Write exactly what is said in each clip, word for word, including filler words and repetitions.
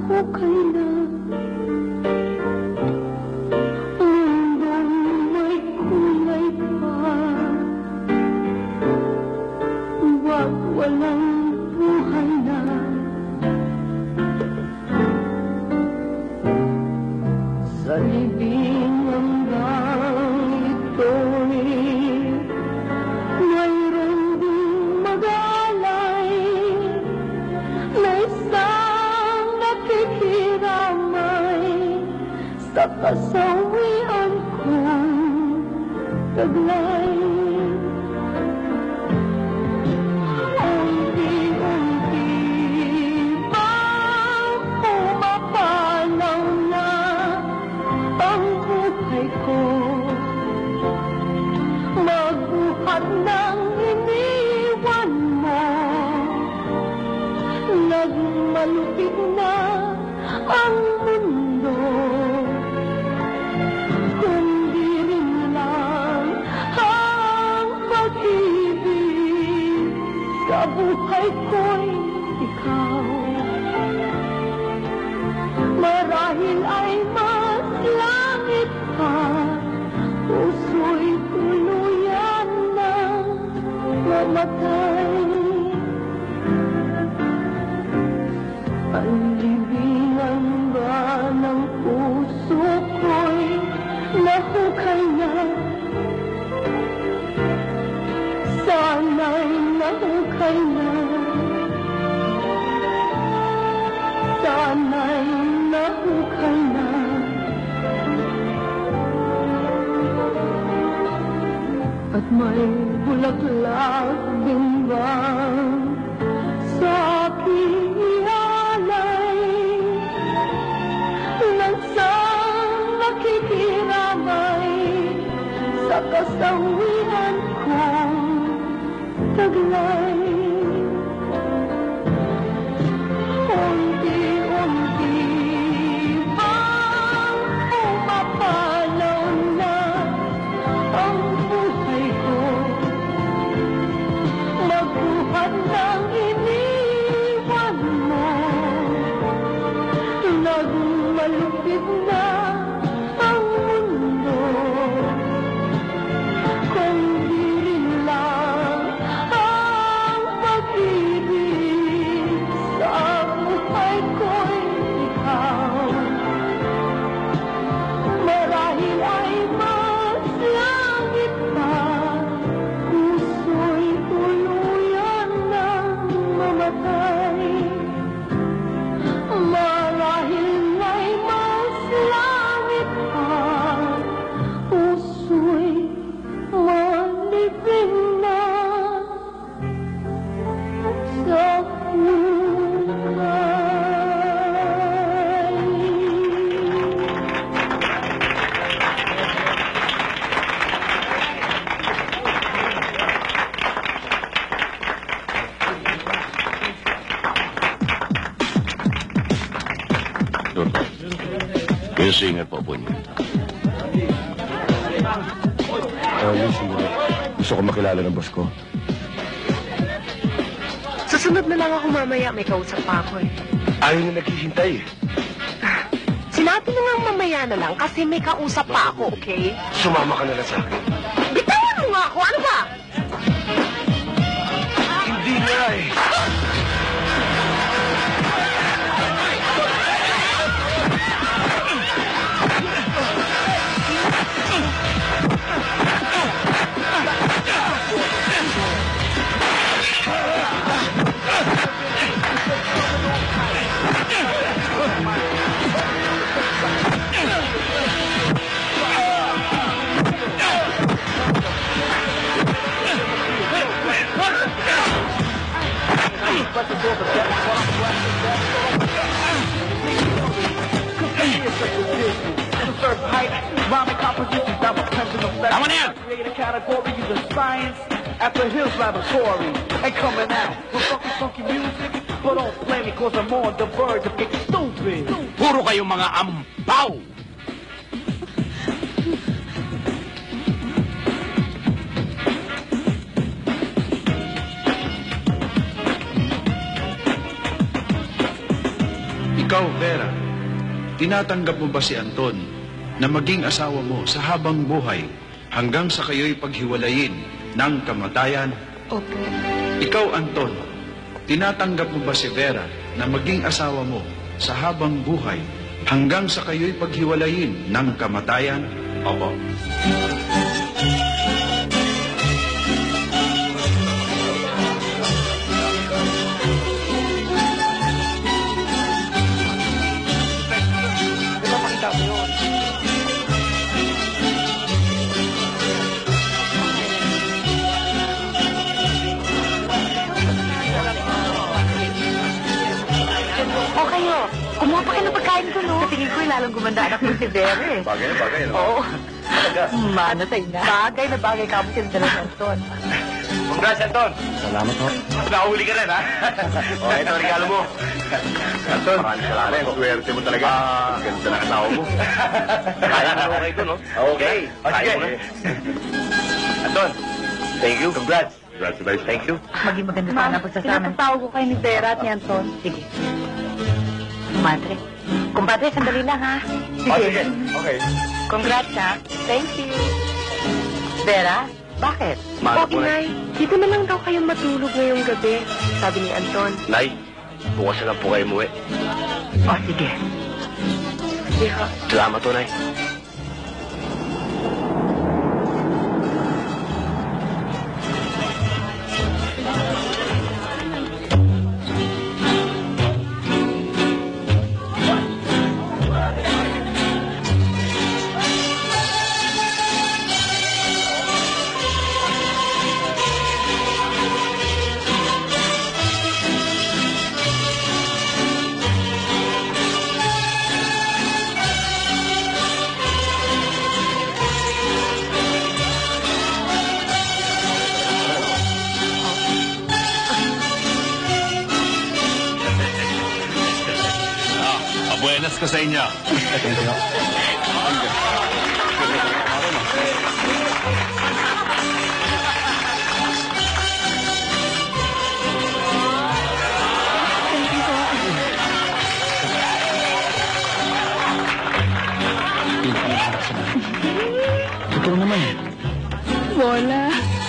hukay na. Mundong may kulay pa, wag walang buhay na. Sa libing hanggang ito'y mayroon ding mag-alay na isang nakikiramay sa kasawian kong taglay. Unti-unti bang pumapanaw na ang buhay ko, magbuhat ng iniwan mo. Nagmalupit na ang mundo, kundi rin lang ang pag-ibig sa buhay ko'y ikaw. Marahil ay mas langit pa, puso'y tuluyan na mamatay. Ang libingan ba ng puso ko'y nahukay na? Sana'y nahukay na. Sana'y nahukay na. At may bulaklak din ba sa aking ialay ng isang nakikiramay sa kasawian kong taglay. Unti-unti bang pumapalaw na ang buhay ko, magbuhat ng iniwan mo. Nagmalupit na ang mundo, kung di rin lang ang pag-ibig sa buhay ko'y ikaw. Marahil ay mas langit pa, puso'y tuluyan ng mamatay. Marahil ay mas langit pa, puso'y malibing na sa hukay. Yung singer po po niyo. Uh, yung singer. Gusto ko makilala ng boss ko. Susunod na lang ako mamaya. May kausap pa ako eh. Ayaw na naghihintay eh. Sinabi na nga mamaya na lang kasi may kausap pa ako, okay? Sumama ka na lang sa akin. Bitawan mo nga ako! Ano ba? Hindi nga eh. Tama na yan! Category is a science at the Hills Laboratory. And coming out with funky, funky music. But don't blame me cause I'm on the verge of getting stupid. Puro kayong mga ampaw! Ikaw, Vera, tinatanggap mo ba si Anton na maging asawa mo sa habang buhay hanggang sa kayo'y paghiwalayin ng kamatayan? Opo. Ikaw, Anton, tinatanggap mo ba si Vera na maging asawa mo sa habang buhay hanggang sa kayo'y paghiwalayin ng kamatayan? Opo. O kayo, kumuha pa kayo ng pagkain ko, no? Sa tingin ko, lalong gumanda anak mo si Vera, eh. Bagay, bagay, no? Oo. Talaga. Manatay na. Bagay na bagay ka mo sila ng Anton. Congrats, Anton. Salamat ho. Nakahuli ka rin, ha? O, ito ang regalo mo. Anton, maraming salamat. Swerte mo talaga. Ganda na asawa mo. Kaya na okay ito, no? Okay. Kaya mo na. Anton, thank you. Congrats. Congratulations. Thank you. Maging maganda sana po sa amin. Pinapatawag ko kayo ni Vera at ni Anton. Sige. Kumadre. Kumpadre, sandali lang, ha? Oh, sige. Okay. Congrats, ha? Thank you. Vera, bakit? Mahal O, ko na. Inay, dito na lang daw kayong matulog ngayong gabi, sabi ni Anton. Nay, bukas na lang po kayo umuwi. O, sige. Sige, ha? Salamat to, Nay. Buenas ka sa inyo. Totoo naman. Bola.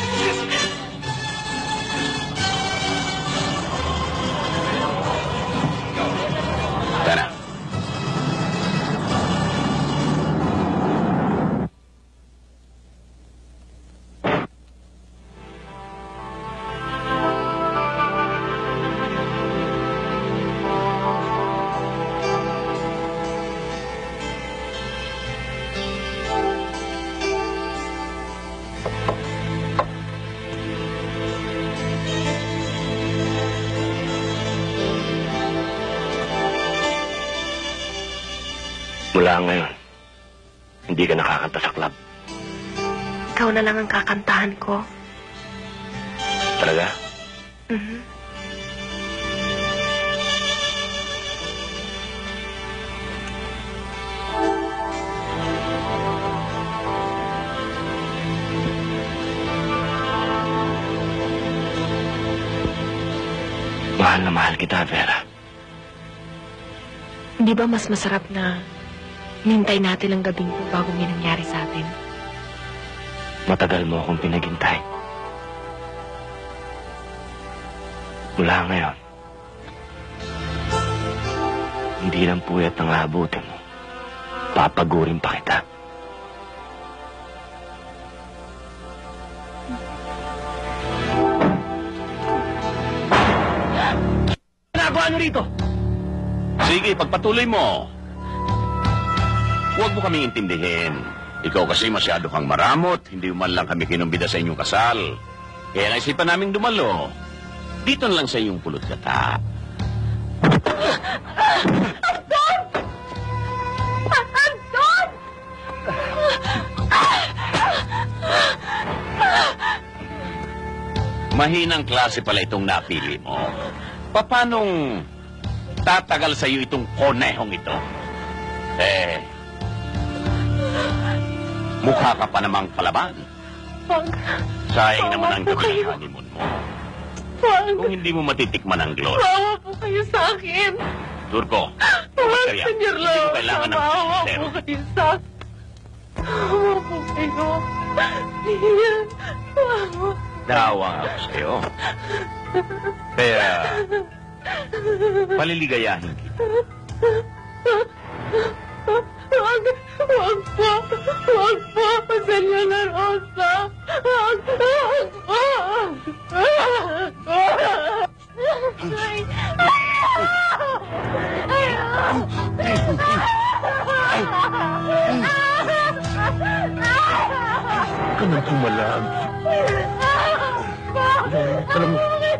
Tara. Mula ngayon, hindi ka nakakanta sa club. Ikaw na lang ang kakantahan ko. Talaga? Mhm. Mahal na mahal kita, Vera. Hindi ba mas masarap na hintay natin ang gabing ito bago may nangyari sa atin? Matagal mo akong pinaghintay. Mula ngayon, hindi lang puyat ang aabutin mo. Papagurin pa kita. Ginagawa niyo rito? Sige, pagpatuloy mo. Huwag mo kaming intindihin. Ikaw kasi masyado kang maramot. Hindi man lang kami kinumbida sa inyong kasal. Kaya naisipan naming dumalo. Dito na lang sa iyong pulot kata. Anton! Anton! Mahinang klase pala itong napili mo. Papanong tatagal sa iyo itong konehong ito? Eh, mukha ka pa namang palaban. Wag. Sayang naman ang Bawa po gabi ng kayo. honeymoon mo. Wag. Kung hindi mo matitikman ang glory. Bawa po kayo sa akin. Turko, Wag. Serian. Senyor Hindi ko Leo, kailangan ng maawa hustisero. po kayo sa... Maawa po kayo. Iyan. Maawa. Naawa ako sa'yo. Kaya, paliligayahin kita. Wag, wag po. Wag po, Senyor La Rosa. Wag, wag po. Ay, Ka nang tumalag. Alam mo,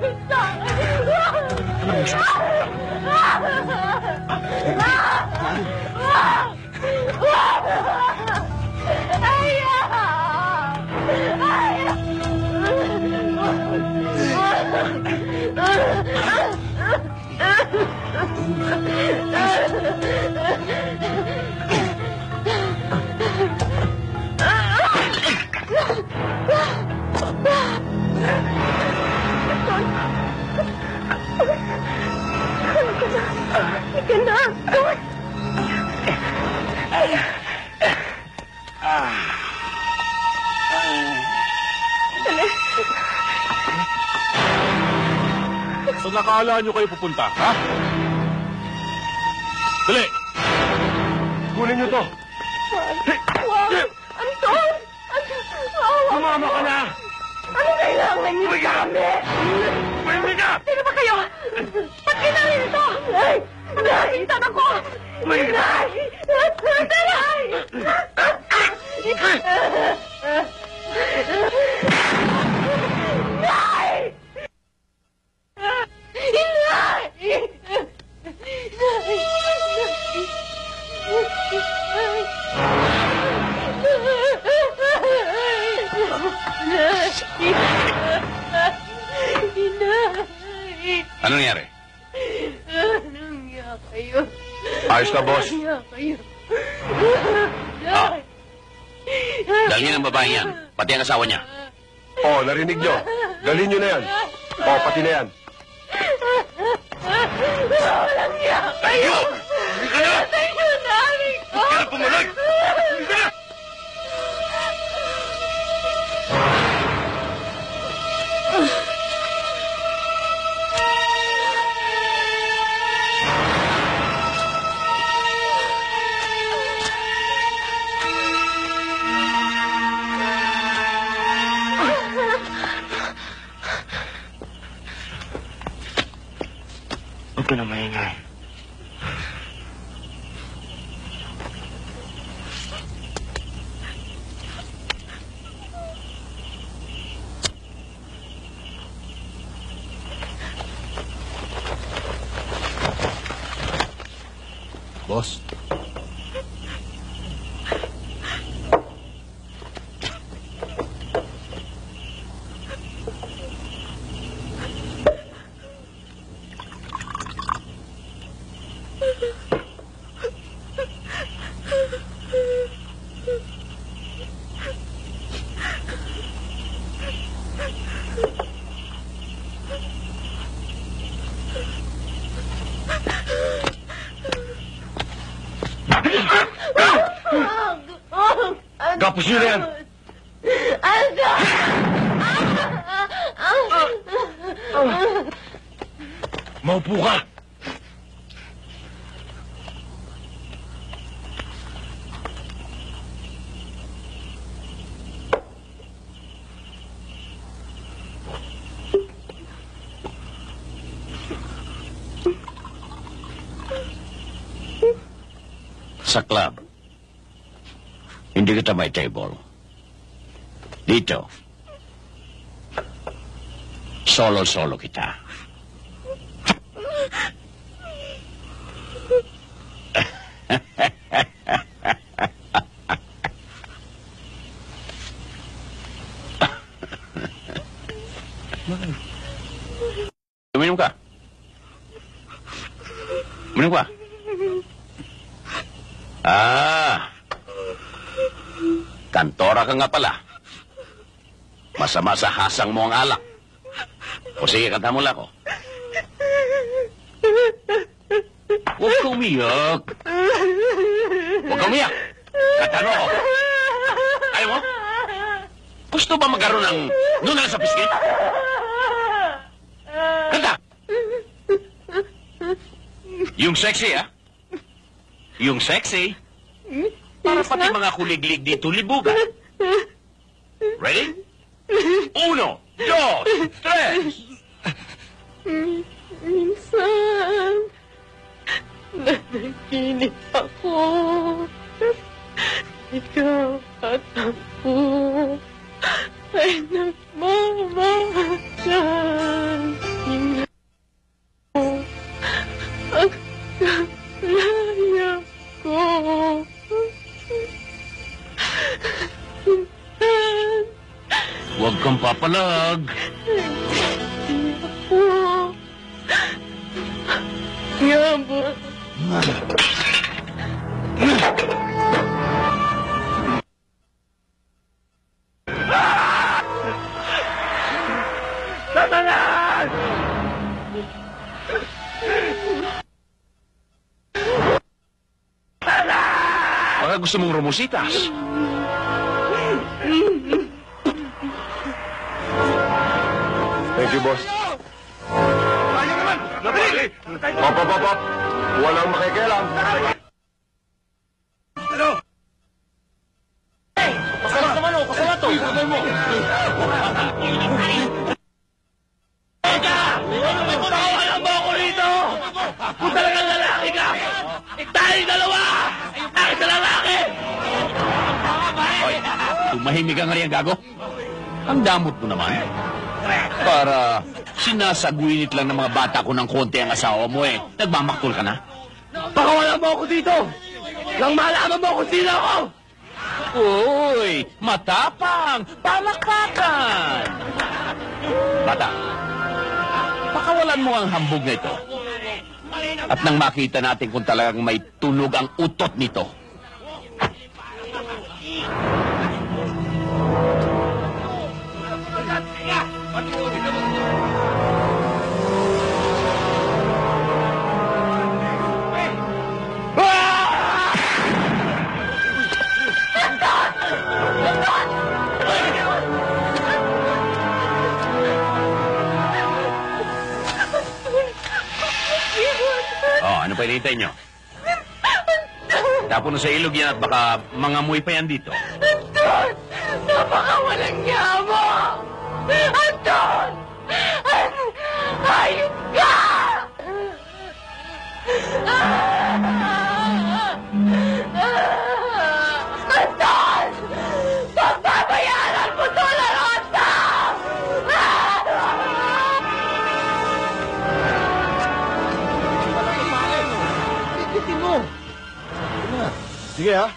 Saan nakakala nyo kayo pupunta, ha? Dali! kunin niyo to. wag. Anton! Sumama ka na! Ano kailangan niyo sa amin? Pwede ka! Sino ba kayo? Ba't kailangan ito? Ay! Nakakintad ako! Nay! Nay! Nay! Ano nangyari? Nangyari kayo. Ayos ka, boss. Nangyari kayo. Ah. Dalhin ang babae yan, pati ang asawa niya. Oh, narinig niyo. Dalhin niyo na yan. Oh, pati na yan. Walang iya kayo. Patay niyo namin ko. Kaya pumalag! Huwag ka na maingay. Boss? Gapos niyo na yan! Maupo ka! Sa club, hindi kita may table. Dito, solo-solo kita. Uminom ka. Uminom ka. Ah, kantora ka nga pala. Masama sa hasang mo ang alak. O sige, kanta mo lang ako. Huwag ka umiyak. Huwag ka umiyak. Katano ako. Ayaw mo? Gusto ba magkaroon ng nunal sa pisngi? Kanta! Yung sexy, ha? Yung sexy. Para pati mga kuliglig dito libugan. Ready? Uno, dos, tres. Minsan, nanaginip ako. Ikaw at ako ay nagmamahal. Ang kalaya ko. Huwag kang papalag. Hindi ako. Nga ba? Baka gusto mong rumusitas. Thank you, boss. Pop, pop, pop, pop. Walang makikialam. Ano? Hey! Pasalat naman o! Pasalat o! Sabay mo! Teka! Pakawalan mo ako rito! Kung talagang lalaki ka! Eh tayong dalawa! Akin sa lalaki! Hoy! Tumahimik ka nga riyan, gago! Ang damot mo naman. Para sinasagwinit lang ng mga bata ko ng konti ang asawa mo eh. Nagmamaktol ka na? Pakawalan mo ako dito! Nang malaman mo kung sino ako! Uy! Matapang! Palakpakan! Bata, pakawalan mo ang hambog na ito. At nang makita natin kung talagang may tunog ang utot nito. Oh, ano pa hinihintay nyo? Tapo na sa ilog yan at baka mangamoy pa yan dito. Anton! Napakawalang niya mo! Anton! An- Hayop ka! Anton! Pagbabayaran mo to na Anton! Sige, ha?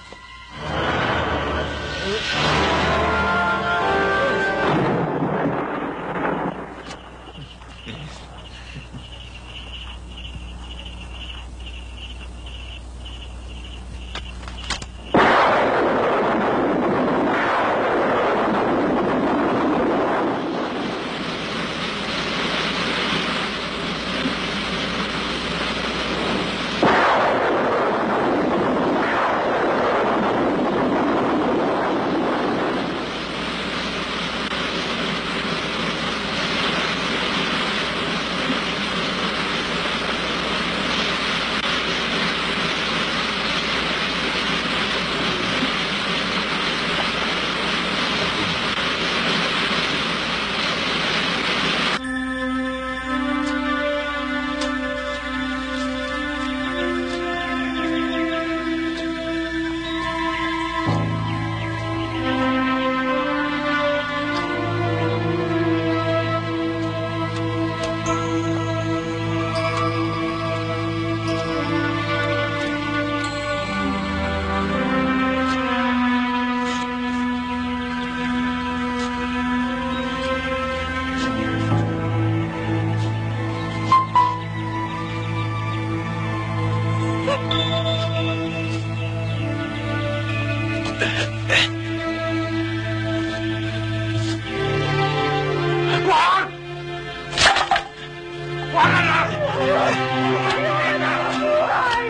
Wag!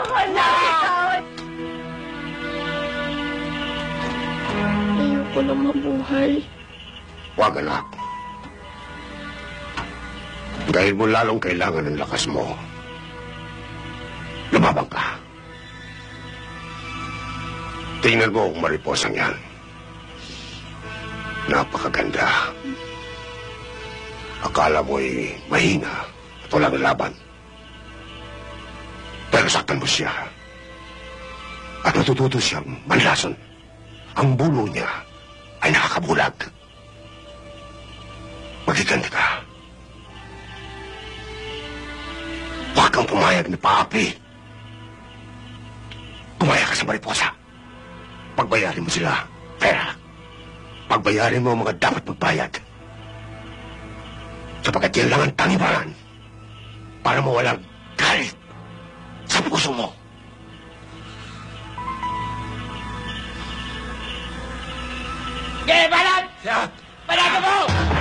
Ayoko na! Ayoko na mabuhay. Huwag, anak. Dahil mo lalong kailangan ng lakas mo. Lumabang ka. Tingnan mo ang mariposang yan. Napakaganda. Akala mo'y mahina at walang laban. Pero saktan mo siya. At matututo siyang manlason. Ang bulo niya ay nakakabulag. Magiganda ka. Huwag kang pumayag ni Papi. Pumayag ka sa mariposa. Pagbayarin mo sila, pera. Pagbayarin mo ang mga dapat magbayad. Sapagkat yan lang ang tangibaran para mawalang galit sa puso mo. Okay, balat! Balat mo!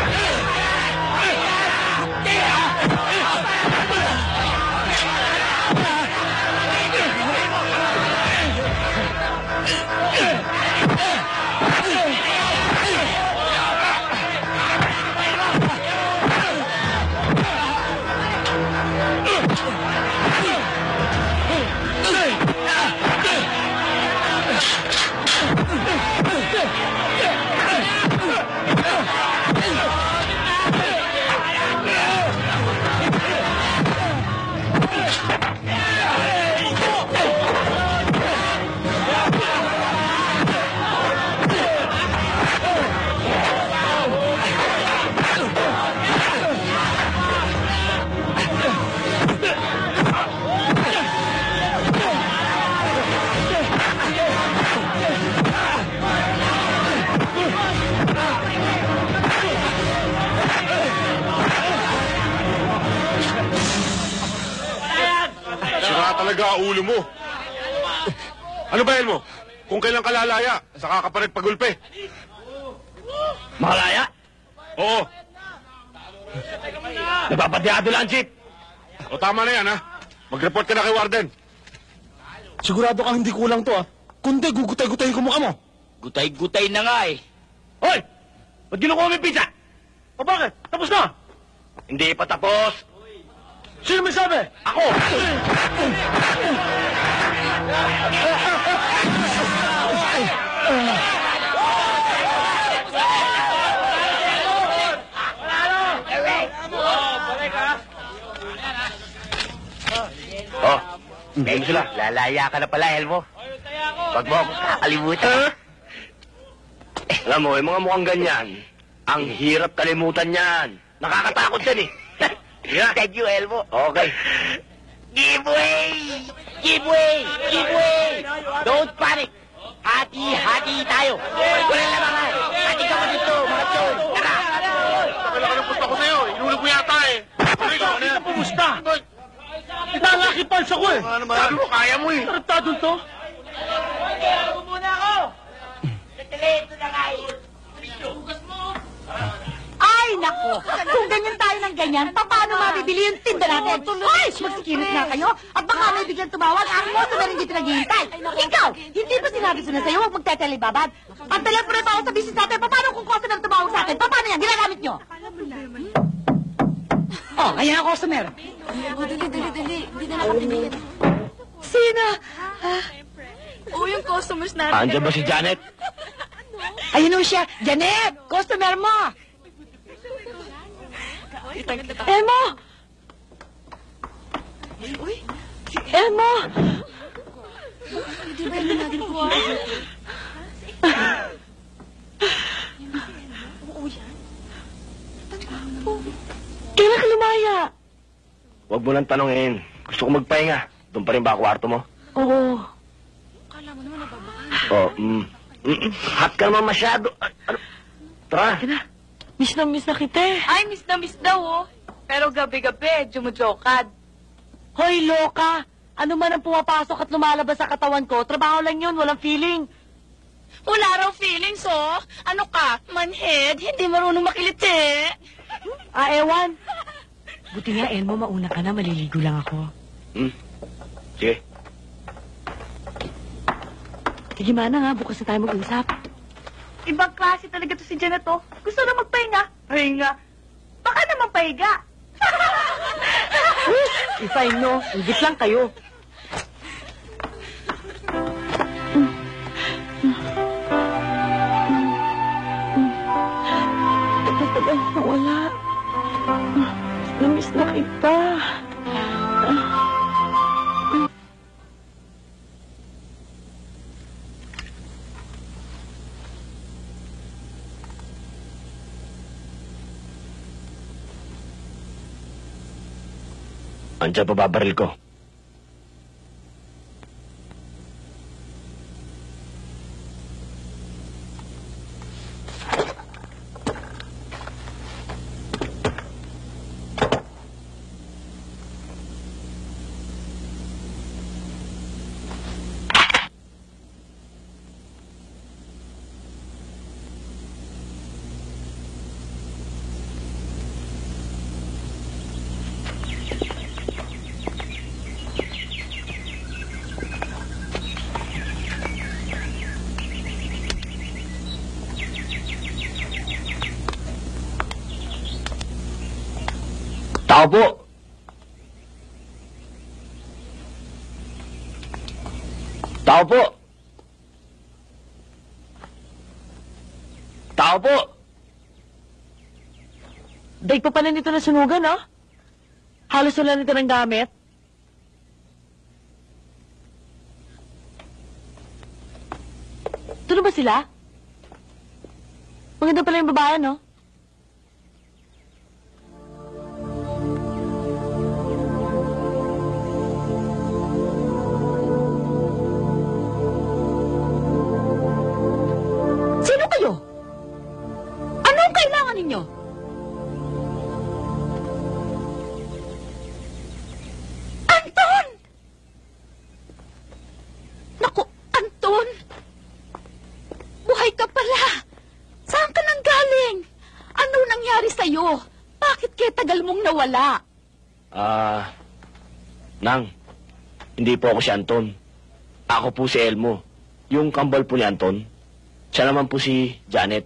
Talaga ulo mo. Ano ba yan mo? Kung kailan kalalaya, saka ka pa rin pagulpe. Makalaya? Oo. Napapadyado lang, Chief. O tama na yan, ha? Mag-report ka na kay Warden. Sigurado kang hindi kulang to, ah. Kundi, gugutay-gutayin ko mukha mo. Gutay-gutay na nga eh. Hoy! Ba't ginukuha mo yung pizza? O bakit? Tapos na! Hindi pa tapos. Sino may sabi? Ako! Oh, ngayon sila. Lalaya ka na pala, Elmo. Huwag mo akong kakalimutan. Alam mo, yung mga mukhang ganyan, ang hirap kalimutan yan. Nakakatakot yan eh. Yeah. Thank you, Elmo. Okay. Giveaway! Giveaway! Giveaway! Don't panic! Hati-hati tayo! Walang labangan! Hati ka pa dito, mga chon! Tara! Kailangan ng punta ko sa'yo. Inulog mo yata eh. Ay, bakit ka pumusta? Itangakipan sa ko eh. Ano naman? Sabi mo, kaya mo eh. Tarantadon to. Ako muna ako! Ito na nga eh. Ay, nako! Kung ganyan tayo ng ganyan, paano mabibili yung tinda natin? Ay, magsikilit na kayo. At baka may biglang tumawag, ang moto na rin dito naghihintay. Ikaw, hindi ba sinabi ko na sa'yo, huwag magtetelebabad? Ang telepono pa ako sa business natin, paano kung customer tumawag sa atin? Paano yan? Ginagamit nyo? Oh, ayan ang customer. Dali, dali, dali. Hindi na nakapibigyan. Sino? Oo, yung customers natin. Andiyan ba si Janet? Ayun o siya. Janet, customer mo. Elmo! Elmo! Hindi ba yung natin po? Kailan ka lumaya? Huwag mo lang tanongin. Gusto ko magpahinga. Doon pa rin ba kwarto mo? Oo. Kala mo naman nababakan. Oh, mm. Mm, hot ka naman masyado. Ay, ano? Tara. Miss na miss na kita eh. Ay, miss na miss daw, oh. Pero gabi-gabi, jumujokad. Hoy, loka! Ano man ang pumapasok at lumalabas sa katawan ko, trabaho lang yun, walang feeling. Wala raw feelings, oh. Ano ka? Manhead? Hindi marunong makiliti. Ah, ewan. Buti nga, Elmo, mauna ka na, maliligo lang ako. Hmm. Sige. Sige, Mana nga. Bukas na tayo mag-usap. Ibang klase talaga to si Janet, oh. Gusto na magpahinga. Pahinga. Baka naman pahiga. If I know, higit lang kayo. Tagal na wala. Namiss na kita. Andiyan pa babaril ko. Tao po! Tao po! Tao po! Daig pa pala nito na sunugan, no? Halos wala nito ng gamit. Tulo ba sila? Maganda pala yung babae, no? Sino kayo? Anong kailangan ninyo? Anton! Naku, Anton! Buhay ka pala! Saan ka nang galing? Ano nangyari sa'yo? Bakit kaya tagal mong nawala? Ah... Nang, hindi po ako si Anton. Ako po si Elmo. Yung kambal po ni Anton. Siya naman po si Janet.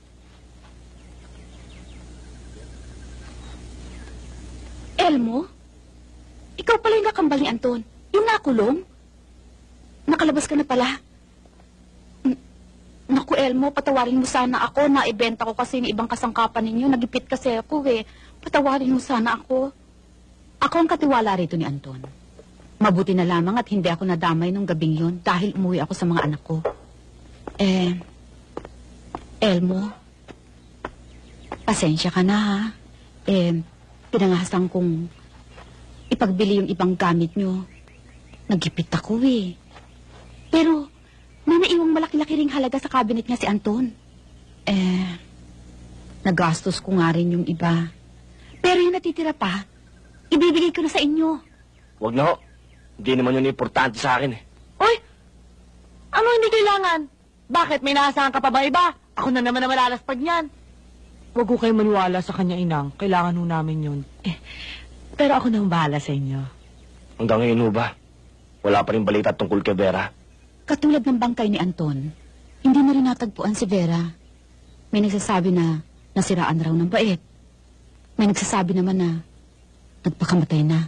Elmo? Ikaw pala yung kakambal ni Anton. Yung nakulong? Nakalabas ka na pala. N- Naku, Elmo, patawarin mo sana ako. Naibenta ko kasi yung ibang kasangkapan ninyo. Nagipit kasi ako eh. Patawarin mo sana ako. Ako ang katiwala rito ni Anton. Mabuti na lamang at hindi ako nadamay nung gabing yun dahil umuwi ako sa mga anak ko. Eh, Elmo, pasensya ka na ha. Eh, pinangasan kong ipagbili yung ibang gamit nyo. Nagipit ako eh. Pero, may naiwang malaki-laki ring halaga sa cabinet niya si Anton. Eh, nagastos ko nga rin yung iba. Pero yung natitira pa, ibibigay ko na sa inyo. Huwag na ho. Hindi naman yun importante sa akin eh. Oy! Ano hindi kailangan? Bakit? May naasahan ka pa ba iba? Ako na naman na malalaspag niyan. Huwag ko kayo maniwala sa kanya, Inang. Kailangan ho namin yun. Eh, pero ako nang bahala sa inyo. Hanggang ngayon ho ba? Wala pa rin balita tungkol kay Vera. Katulad ng bangkay ni Anton, hindi na rin natagpuan si Vera. May nagsasabi na nasiraan raw ng bait. May nagsasabi naman na nagpakamatay na.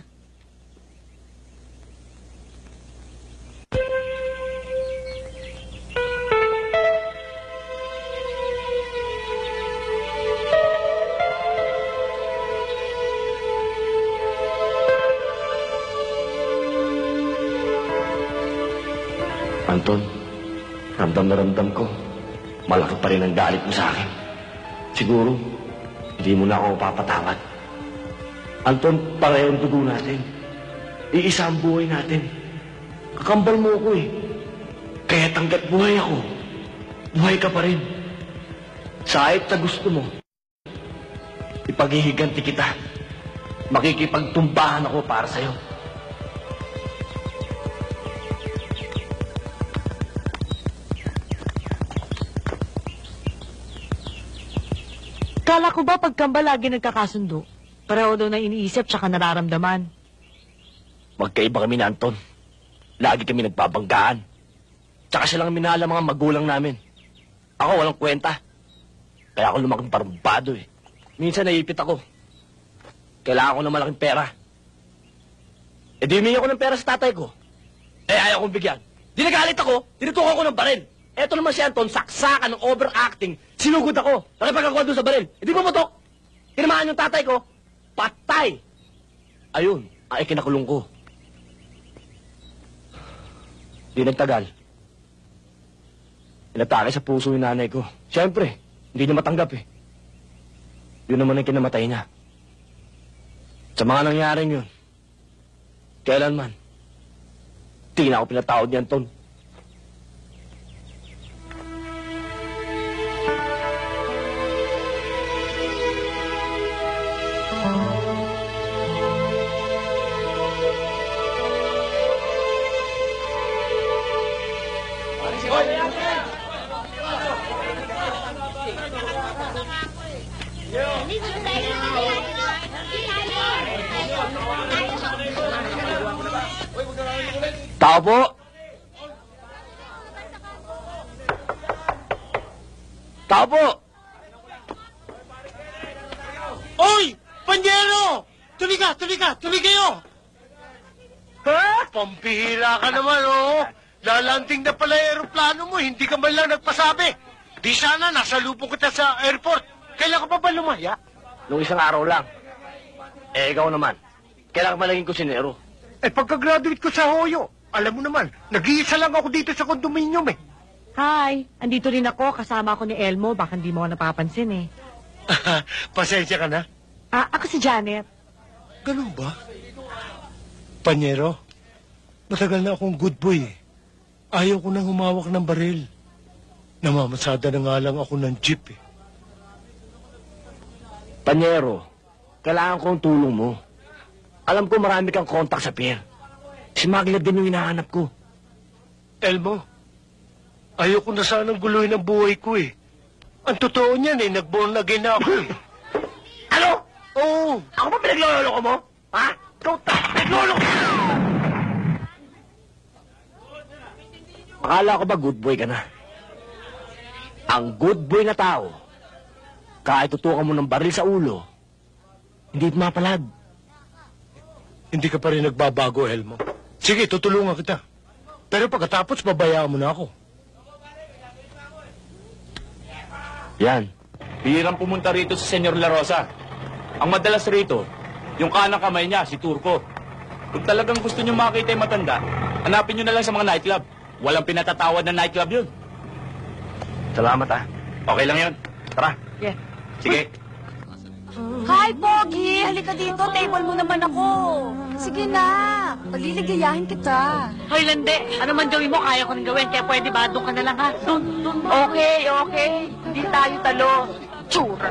Anton, ramdam na ramdam ko. Malaki pa rin ang galit mo sa akin. Siguro, hindi mo na ako papatawad. Anton, parehong dugo natin. Iisa ang buhay natin. Kakambal mo ako eh. Kaya hanggat buhay ako, buhay ka pa rin. Kahit sa gusto mo, ipaghihiganti kita. Makikipagtumbahan ako para sa'yo. Kala ko ba pagkamba lagi nagkakasundo? Pareho daw na iniisip tsaka nararamdaman. Magkaiba kami ni Anton. Lagi kami nagbabanggaan. Tsaka siya lang minahal ang mga magulang namin. Ako walang kwenta. Kaya ako lumaking parmbado eh. Minsan naipit ako. Kailangan ko ng malaking pera. Eh di humingi ako ng pera sa tatay ko. Eh ayaw kong bigyan. Di nagalit ako, tinutukan ko ng baril. Eto naman si Anton, saksakan ng overacting. Sinugod ako, nakipagakuha doon sa baril. Eh di pumutok. Tinamaan yung tatay ko, patay. Ayun, ay kinakulong ko. Di nagtagal. Inatake sa puso yung nanay ko. Siyempre, hindi niya matanggap eh. Yun naman ang kinamatay niya. Sa mga nangyaring yun, kailanman, di na ako pinatawad ni Anton. Tao po! Tao po! Oy! Panyero! Tuloy ka! Tuloy ka! Tuloy kayo! Ha? Pampihira ka naman, oh! Lalanting na pala yung aeroplano mo, hindi ka man lang nagpasabi. Di sana, nasa lupong kita sa airport. Kailan ka pa ba lumaya? Nung isang araw lang. Eh, ikaw naman. Kailangan ka malaging kusinero. Eh, pagka-graduate ko sa Hoyo, alam mo naman, nag-iisa lang ako dito sa kondominium eh. Hi, andito rin ako. Kasama ako ni Elmo. Baka hindi mo ako napapansin eh. Pasensya ka na. Ah, ako si Janet. Ganun ba? Panyero, matagal na akong good boy eh. Ayaw ko nang humawak ng baril. Namamasada na nga lang ako ng jeep eh. Panyero, kailangan ko ang tulong mo. Alam ko marami kang kontak sa pier. Si Magla din yung hinahanap ko. Elmo, ayaw ko na sanang guluhin ang buhay ko eh. Ang totoo niyan eh, nag-born again na ako eh. Ano? Oo. Ako ba pinagloloko mo? Ha? Ikaw ta, pinagloloko! Akala ko ba good boy ka na? Ang good boy na tao, kahit tutukan mo ng baril sa ulo, hindi mapalag. Hindi ka pa rin nagbabago, Elmo. Sige, tutulungan kita. Pero pagkatapos, babayaan mo na ako. Yan. Bihirang pumunta rito si Senyor La Rosa. Ang madalas rito, yung kanang kamay niya, si Turco. Kung talagang gusto niyo makita yung matanda, hanapin niyo na lang sa mga nightclub. Walang pinatatawad na nightclub yun. Salamat ah. Okay lang yun. Tara. Yeah. Sige. Hi, Pogi! Halika dito, table mo naman ako. Sige na, paliligayahin kita. Hoy, Lande, ano man gawin mo, kaya ko nang gawin. Kaya pwede ba, doon ka na lang ha? Doon, doon. Okay, okay. Hindi tayo talo. Tsura.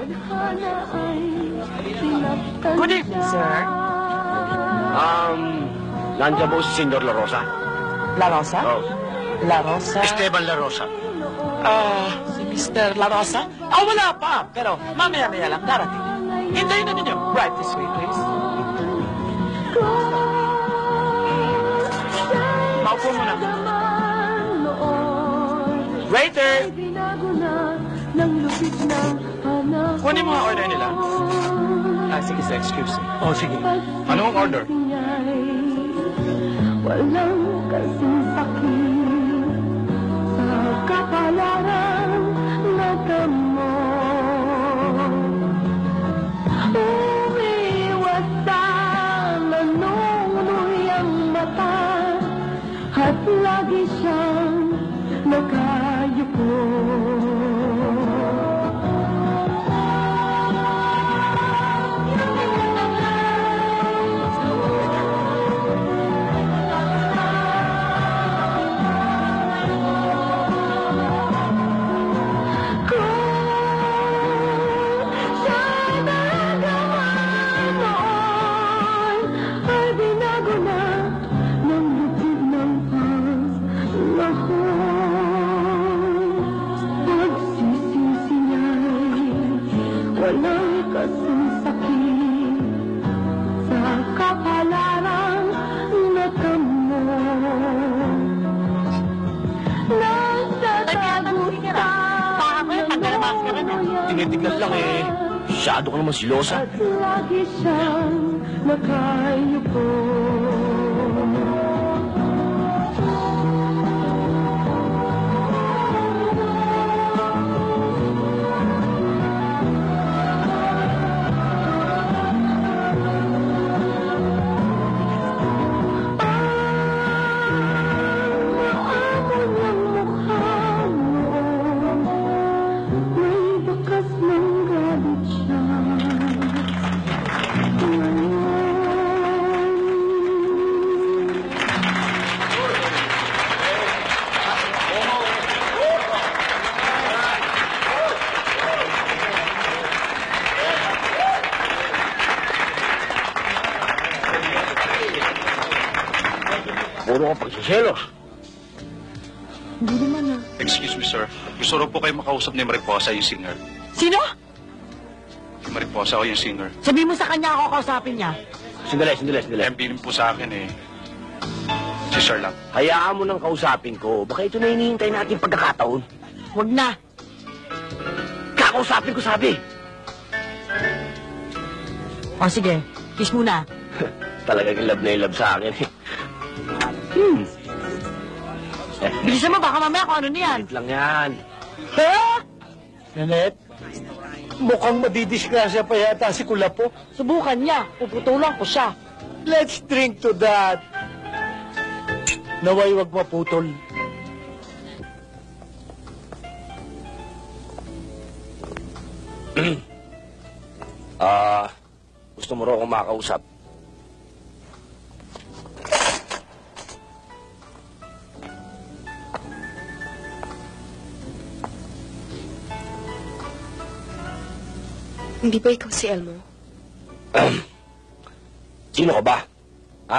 Good evening, sir. Um, nandiyan po si Senyor La Rosa? La Rosa? Oh. La Rosa? Esteban La Rosa. Ah, si Mister La Rosa? Ah, wala pa. Pero mamaya-maya lang darating. Hintayin na ninyo. Right this way, please. Maupo muna. Waiter! Kunin mo ang order nila. Ah, sige, sir. Excuse me. Oh, sige. Anong order? Walang kasing sakit sa kapalaran na damo. Umiwas sa nanunuyang mata at lagi siyang nakayuko. Walang kasing sakit sa kapalaran na damo. tinitignan lang eh. Masyado ka naman silosa. At lagi siyang nakayuko. Puro ka pagsiselos. Hindi naman ah. Excuse me, sir. Gusto rin po kayo makausap ni Mariposa, yung singer. Sino? Yung Mariposa o yung singer. Sabi mo sa kanya ako kausapin niya. Sandali, sandali, sandali. Ang bilin po sa akin eh. Si Sir lang. Hayaan mo nang kausapin ko. Baka ito na hinihintay natin pagkakataon. Huwag na. Kakausapin ko, sabi. O sige, kiss muna. Talagang in love na in love sa akin eh. Hmm. Eh, Bilisan mo, baka mamaya kung ano niyan. wait lang yan. Ha? Nanette, mukhang madidisgrasya pa yata si Kulapo. Subukan niya. Puputulan ko siya. Let's drink to that. Naway wag maputol. Ah, gusto mo raw akong makausap? Hindi ba ikaw si Elmo? Sino ka ba? Ha?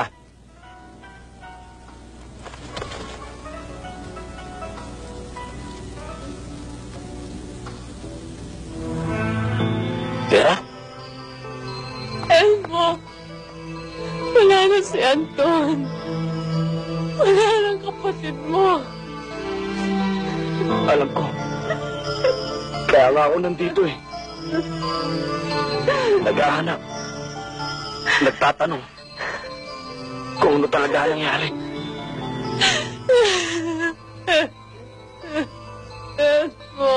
Vera? Elmo, wala na si Anton. Wala nang kapatid mo. Alam ko. Kaya nga ako nandito eh. Naghahanap. Nagtatanong. Kung ano talaga nangyari. Elmo.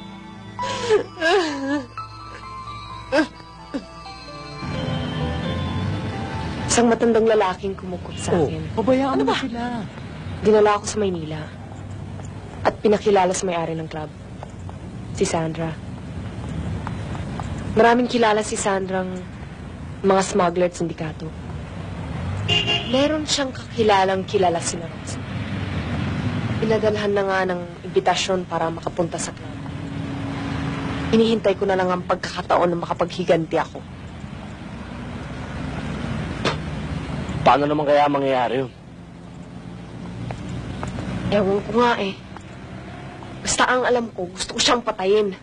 Isang matandang lalaking kumukot sa akin. Pabayaan mo sila. Dinala ako sa Maynila. At pinakilala sa may-ari ng club. Si Sandra. Maraming kilala si Sandrang mga smuggler at sindikato. Meron siyang kakilalang kilala si Rosa. Pinadalhan na nga ng imbitasyon para makapunta sa club. Hinihintay ko na lang ang pagkakataon na makapaghiganti ako. Paano naman kaya mangyayari yun? Ewan ko nga eh. Basta ang alam ko, gusto ko siyang patayin.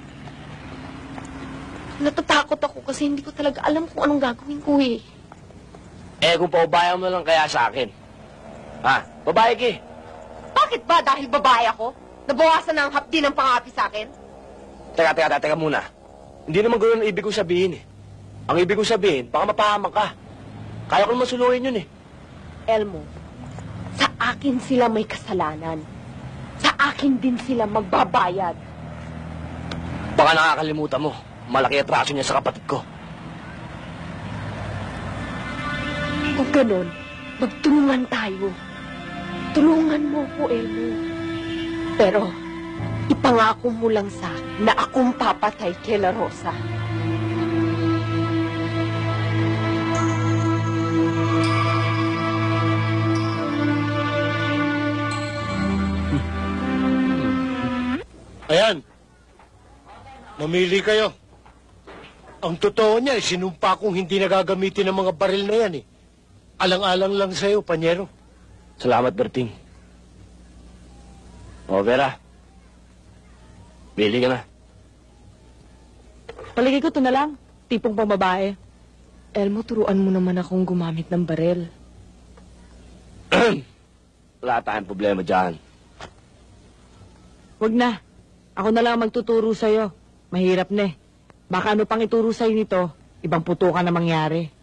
Natatakot ako kasi hindi ko talaga alam kung anong gagawin ko eh. Eh, kung paubayan mo lang kaya sa akin. Ha? Babae ki. Bakit ba? Dahil babae ako? Nabawasan na ang hapdi ng pangapi sa akin? Teka, teka, teka, teka muna. Hindi naman gano'n ang ibig kong sabihin eh. Ang ibig kong sabihin, baka mapahamak ka. Kaya ko naman suluhin yun eh. Elmo, sa akin sila may kasalanan. Sa akin din sila magbabayad. Baka nakakalimutan mo. Malaki atraso niya sa kapatid ko. Kung ganon, magtulungan tayo. Tulungan mo ko, Elmo. Pero, ipangako mo lang sa akin na akong papatay kay La Rosa. Ayan. Mamili kayo. Ang totoo niya, sinumpa kong hindi nagagamitin ng mga baril na yan eh. Alang-alang lang sa'yo, Panyero. Salamat, Berting. O, Vera. Bili ka na. Palagay ko ito na lang. Tipong pang babae. Elmo, turuan mo naman akong gumamit ng baril. Wala tayong problema dyan. Huwag na. Ako na lang magtuturo sa'yo. Mahirap na eh. Baka ano pang ituro sa'yo nito, ibang putukan na mangyari.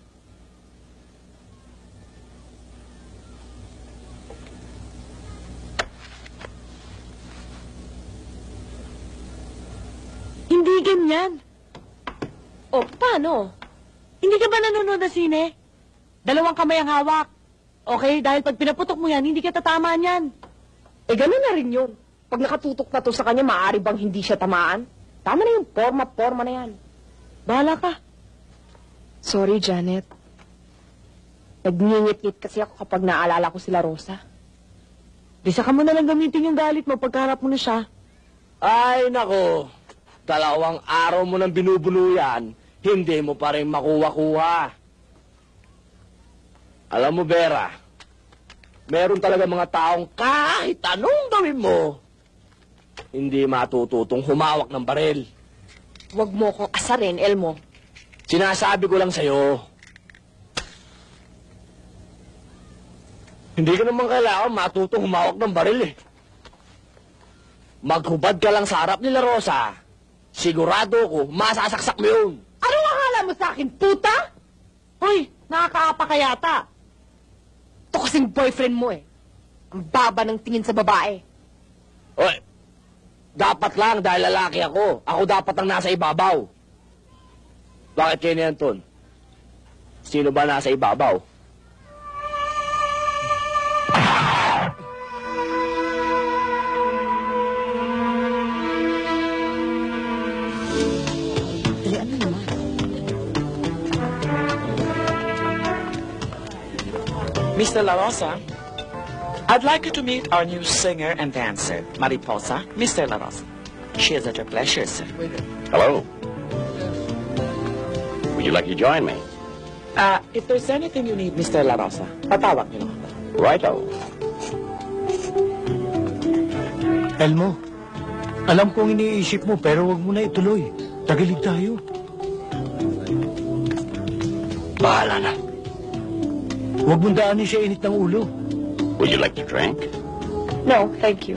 Hindi ganyan. O, paano? Hindi ka ba nanonood ng sine? Dalawang kamay ang hawak. Okay, dahil pag pinaputok mo yan, hindi ka tatama niyan. Eh, gano'n na rin yun. Pag nakatutok na to sa kanya, maaari bang hindi siya tamaan? Tama na yung forma-forma na yan. Bahala ka. Sorry, Janet. Nagngingit-ngit kasi ako kapag naalala ko sila Rosa. Di saka mo na lang gamitin yung galit mo pagkaharap mo na siya. Ay, nako. Dalawang araw mo nang binubuno yan, hindi mo pa rin makuha-kuha. Alam mo, Vera, meron talaga mga taong kahit anong gawin mo, hindi matututong humawak ng baril. Huwag mo kong asarin, Elmo. Sinasabi ko lang sa'yo, hindi ka naman kailangan matutong humawak ng baril eh. Maghubad ka lang sa harap nila Rosa, sigurado ko, masasaksak mo yun. Ano akala mo sa akin, puta? Hoy, nakakaapa ka yata. Ito kasing boyfriend mo eh. Ang baba ng tingin sa babae. Oy, dapat lang dahil lalaki ako. Ako dapat ang nasa ibabaw. Bakit kayo niyan, Ton? Sino ba nasa ibabaw? Mister La Rosa, I'd like you to meet our new singer and dancer, Mariposa, Mister La Rosa. She is at your pleasure, sir. Hello. Would you like to join me? Uh, if there's anything you need, Mister La Rosa, patawag niyo lang. Righto. Elmo, alam kong iniisip mo pero wag mo na ituloy. Tagalig tayo. Bahala na. Huwag mong daanin siya init ng ulo. Would you like to drink? No, thank you.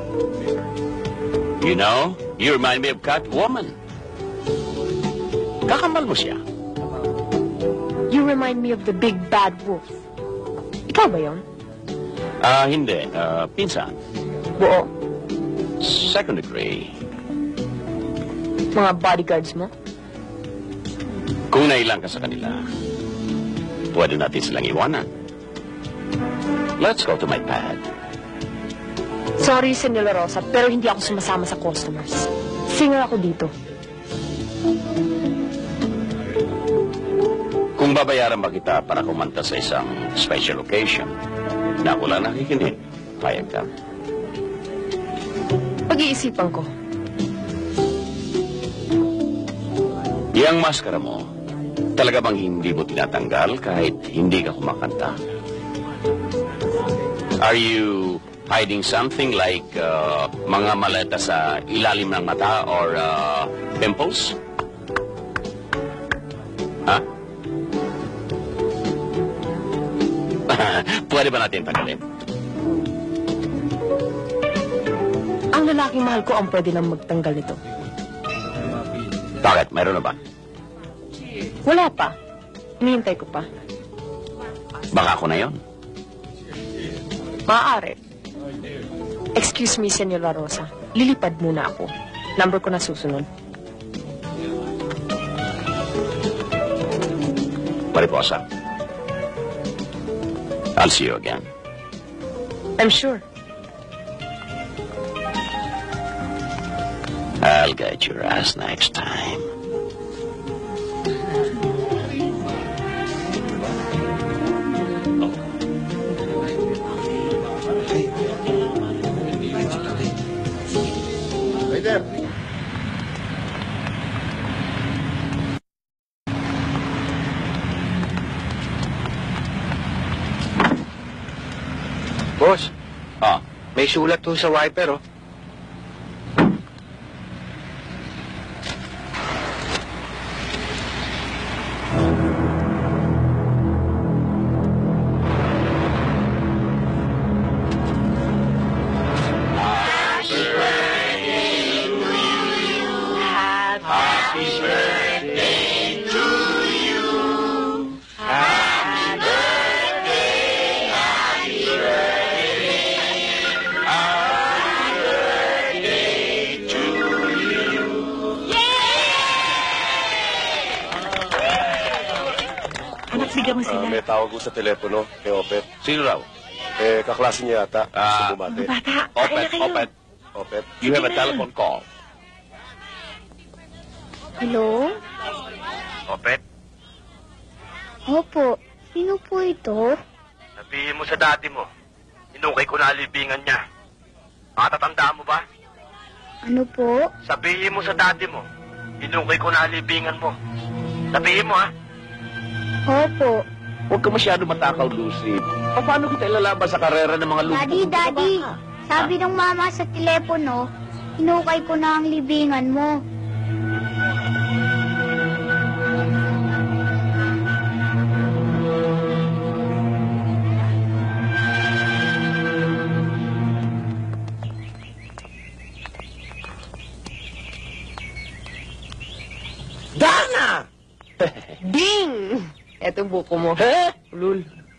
You know, you remind me of Catwoman. Kakamal mo siya. You remind me of the big bad wolf. Ikaw ba yun? Ah, hindi. Ah, pinsan. Buo. Second degree. Mga bodyguards mo? Kung nailang ka sa kanila, pwede natin silang iwanan. Let's go to my pad. Sorry, Senyor Rosa, pero hindi ako sumasama sa customers. Singer ako dito. Kung babayaran ba kita para kumanta sa isang special occasion na ako lang nakikinig, payag ka. Pag-iisipan ko. Yang maskara mo, talaga bang hindi mo tinatanggal kahit hindi ka kumakanta? Are you hiding something like uh, mga maleta sa ilalim ng mata or uh, pimples? Ha? Pwede ba natin tanggalin? Ang lalaking mahal ko ang pwede lang magtanggal nito. Bakit? Mayroon na ba? Wala pa. Hinihintay ko pa. Baka ako na yon. Maaari. Excuse me, Senyor La Rosa. Lilipad muna ako. Number ko na susunod. Mariposa. I'll see you again. I'm sure. I'll get your ass next time. Waiter. Boss, Ah, may sulat to sa wiper, oh. Happy birthday to you. Happy birthday, happy birthday. Happy birthday to you. Anak, bigyan mo sila. Ah, may tawag ko sa telepono kay Opet. Sino raw? Eh, kaklase niya yata. Ah, Gusto bumati. Bata, Opet, kaya kayo. Opet. Opet. You have a telephone call. Hello? Opet, Opo. Sino po ito? sabihin mo sa dati mo, inukay ko na alibingan niya. Matatandaan mo ba? Ano po? Sabihin mo sa dati mo, inukay ko na alibingan mo. Sabihin mo, ha? Opo. Huwag ka masyado matakaw, Lucy. Paano kita ilalaban sa karera ng mga lupa? Daddy, Daddy. Sabi ng mama sa telepono, inukay ko na ang libingan mo. Dana! Ding! Eto yung buko mo. Eh? Ulul.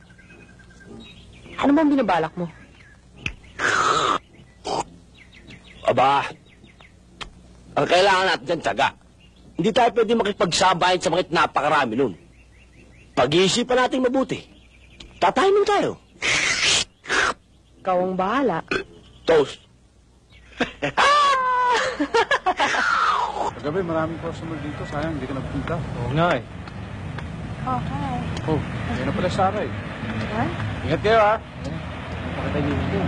Ano bang binabalak mo? Aba, ang kailangan natin dyan, tiyaga. Hindi tayo pwede makipagsabayin sa mga napakarami nun. Pag-iisipan natin mabuti. Tatayin tayo. Ikaw ang bahala. Toast. Kagabi, maraming customer dito. Sayang, hindi ka nagpunta. Oo nga eh. Oh, hi. Oh, yan na pala Sarah eh. What? Ingat kayo ha. Makatayin ko.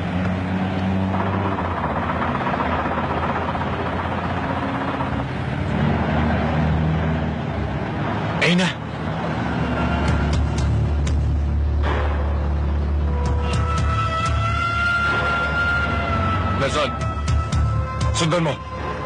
Ayun na. Nelson, sundan mo.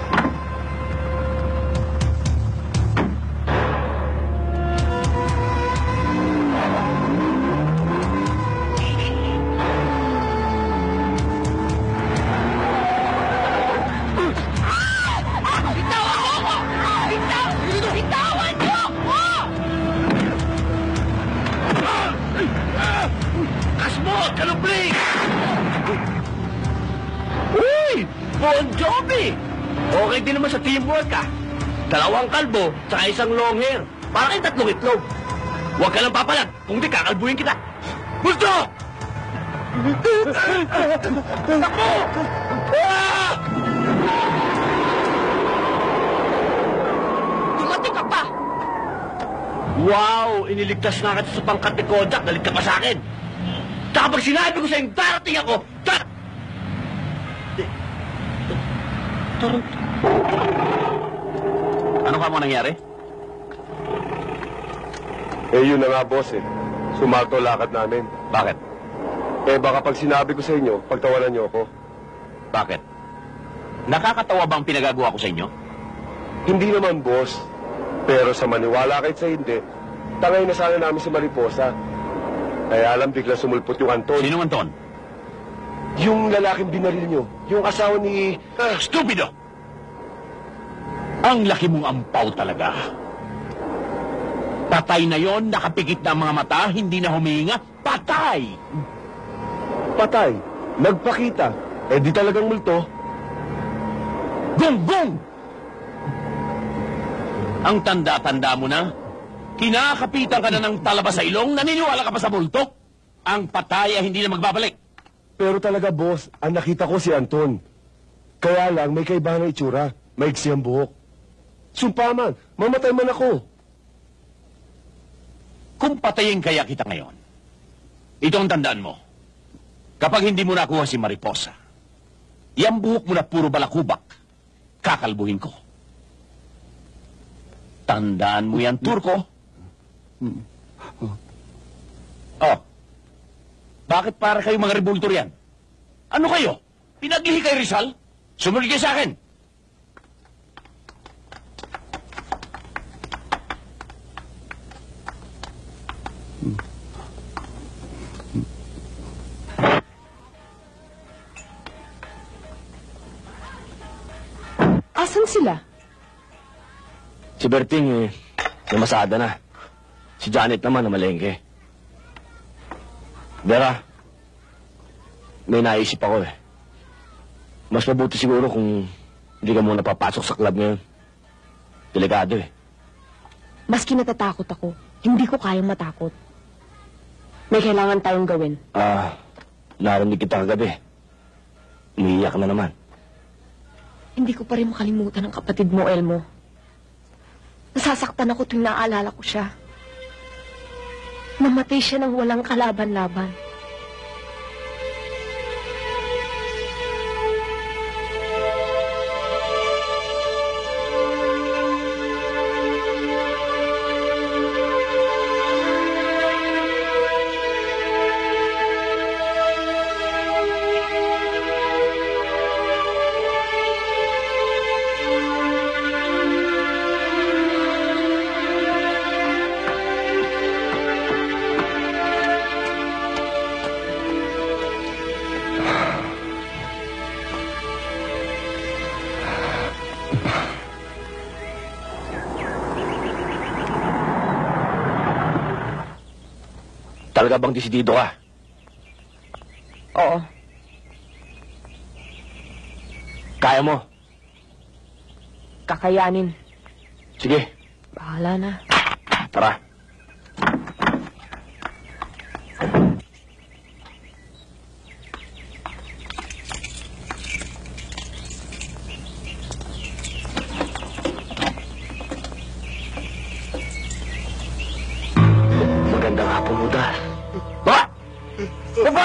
Uy! Bon Jovi! Okay din naman sa teamwork, ah. Dalawang kalbo, tsaka isang long hair. Para kayong tatlong itlog. Huwag ka lang papalag, kung di kakalbuhin kita. Gusto! Takbo! Ah! Dumating ka pa! Wow! Iniligtas na kita sa pangkat ni Kodak. Nalig ka pa sa akin. Tsaka pag sinabi ko sa'yo, darating ako. Dar... Ano ka mo nangyari? Eh, yun na nga, boss eh. Sumalto lakad namin. Bakit? Eh, baka pag sinabi ko sa inyo, pagtawanan niyo ako. Bakit? Nakakatawa bang pinagagawa ko sa inyo? Hindi naman, boss. Pero sa maniwala kahit sa hindi, tangay na sana namin si Mariposa. Kaya alam, bigla sumulpot yung Anton. Sinong Anton? Yung lalaking binaril niyo. Yung asawa ni... Uh, stupido! Ang laki mong ampaw talaga. Patay na yon, nakapikit na ang mga mata, hindi na humihinga. Patay! Patay. Nagpakita. Eh, di talagang multo. Gonggong! Ang tanda-tanda mo na, kinakapitan ka na ng talaba sa ilong, naniniwala ka pa sa multo? Ang patay ay hindi na magbabalik. Pero talaga, boss, ang nakita ko si Anton. Kaya lang, may kaibahan na itsura. Maigsi ang buhok. Sumpaman, mamatay man ako. Kung patayin kaya kita ngayon, ito ang tandaan mo. Kapag hindi mo nakuha si Mariposa, yang buhok mo na puro balakubak, kakalbuhin ko. Tandaan mo yan, Turko. Oh, bakit para kayo mga rebultor yan? Ano kayo? Pinaglihi kay Rizal? Sumunod kayo sa akin. Asan sila? Si Berting, eh, namasada na. Si Janet naman, namalengke. Vera, may naisip ako eh. Mas mabuti siguro kung hindi ka muna papasok sa club ngayon. Delikado eh. Maski natatakot ako, hindi ko kayang matakot. May kailangan tayong gawin. Ah, narinig kita kagabi. Umiiyak na naman. Hindi ko pa rin makalimutan ang kapatid mo, Elmo. Nasasaktan ako tuwing naaalala ko siya. Namatay siya nang walang kalaban-laban. Talaga bang desidido ka? Oo. Kaya mo? Kakayanin. Sige. Bahala na. Tara. Magandang hapon, Uda. Ba? Ba?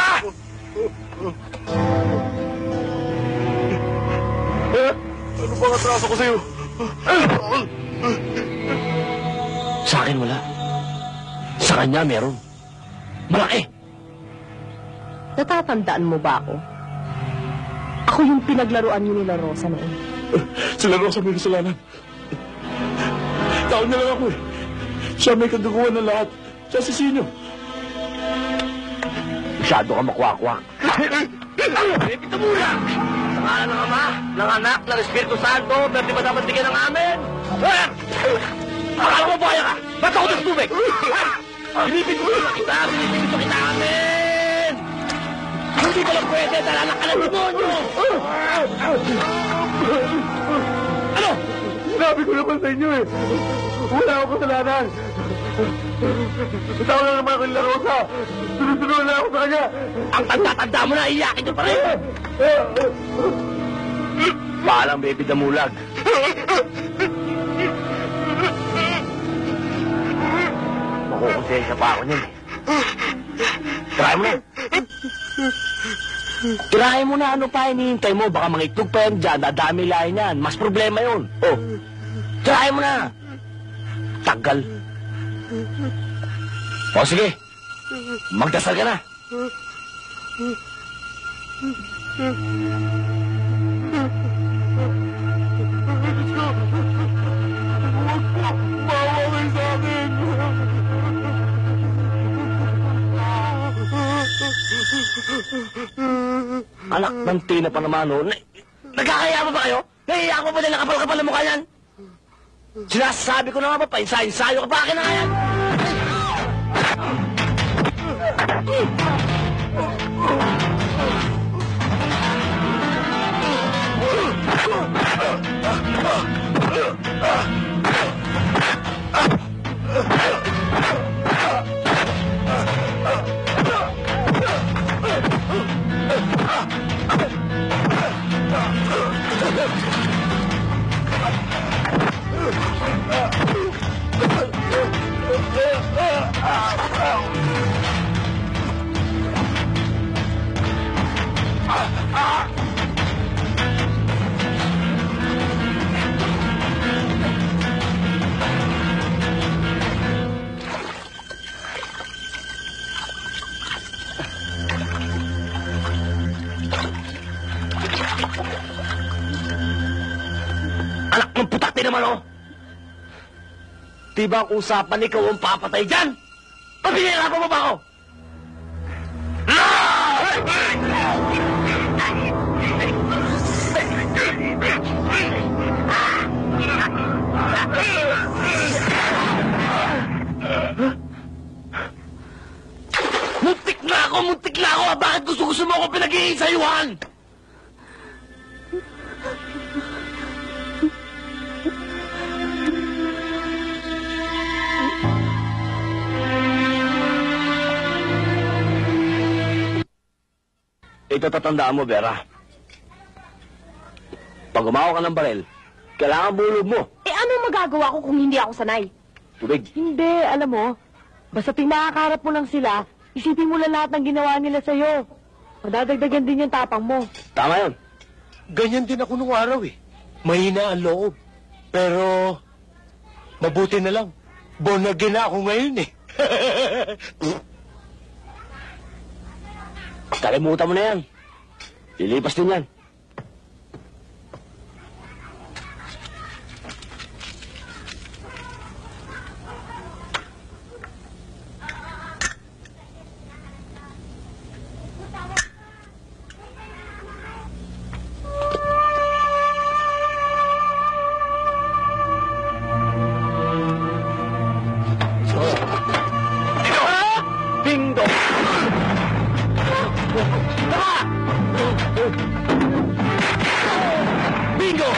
Eh, ano bang atraso ko sa'yo? Sa akin wala. Sa kanya meron. Malaki. Natatandaan mo ba ako? Ako yung pinaglaruan niyo nila Rosa noon. Sila Rosa may kasalanan. Tao niya lang ako eh. Siya may kagaguhan na lahat. Siya si Sino. Masyado ka makwakwa. Ipito muna! Sa ngalan ng Ama, ng Anak, ng Espiritu Santo, pero di ba dapat bigyan ng amin? Akala mo baya ka? Ba't ako ng tubig? Binibig mo na kita, binibig mo kita amin! Hindi ko lang pwede, dalanak ka ng demonyo! Ano? Sinabi ko naman sa inyo eh. Wala akong kasalanan. Tao lang naman ako nila Rosa. Sunod-sunod na ako sa kanya. Ang tanda-tanda mo na, iyakin nyo pa rin! Paalang baby damulag. Makukonsensya pa ako niyan eh. Try mo na. Try mo na, ano pa hinihintay mo? Baka mga itlog pa yan dyan, dadami lahin yan. Mas problema yun. Oh, try mo na. Tagal. O sige, magdasal ka na. Mawawin sa akin. Anak ng tina pa naman, oh. Na- Nagkakaya mo ba kayo? Naiiyak mo pa din nakapal-kapal na mukha yan? Sinasabi ko na nga ba, painsayo-insayo ka pa akin na nga yan? Anak ng putak din naman, oh! Di ba ang usapan ikaw ang papatay dyan? Pabinirapan mo ba ako? Ah! pamuntik na ako, ah. Bakit gusto-gusto mo ako pinag-iisayuhan? Ito tatandaan mo, Vera. Pag umawa ka ng baril, kailangan bulog mo. Eh, anong magagawa ko kung hindi ako sanay? Tubig. Hindi, alam mo, basta ting makakaharap mo lang sila, isipin mo lang lahat ng ginawa nila sa'yo. Madadagdagan din yung tapang mo. Tama yun. Ganyan din ako nung araw eh. Mahina ang loob. Pero, mabuti na lang. Born again na ako ngayon eh. Kalimutan mo na yan. Lilipas din yan. Bingo! Bingo!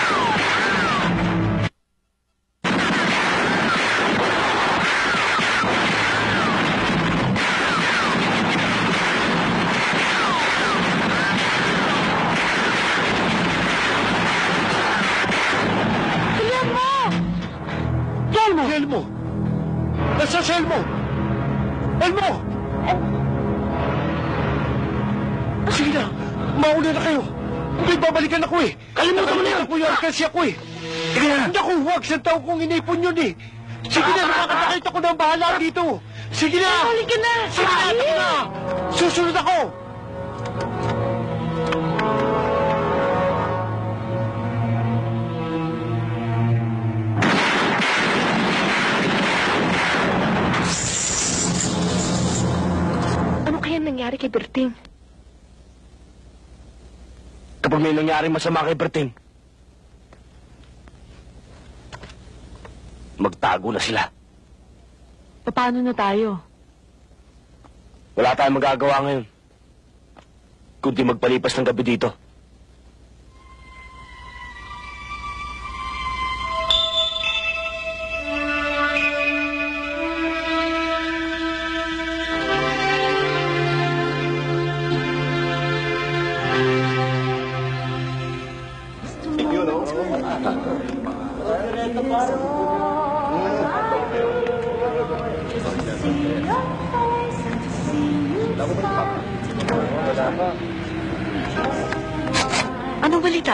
Elmo! Elmo! Nasa si Elmo! Elmo! Sige na, mauna na kayo. May babalikan ako eh. Kalimutan mo na yan. Ako yan kasi ako eh. Sige na. Naku, huwag sa tao kong inipon yun eh. Sige na, nakakakita ko na ang bahala dito. Sige na. Balikan na. Sige na, ako na. Susunod ako. Ano kaya nangyari kay Berting? Kapag may nangyaring masama kay Berting, magtago na sila. Paano na tayo? Wala tayong magagawa ngayon, kundi magpalipas ng gabi dito. Anong balita?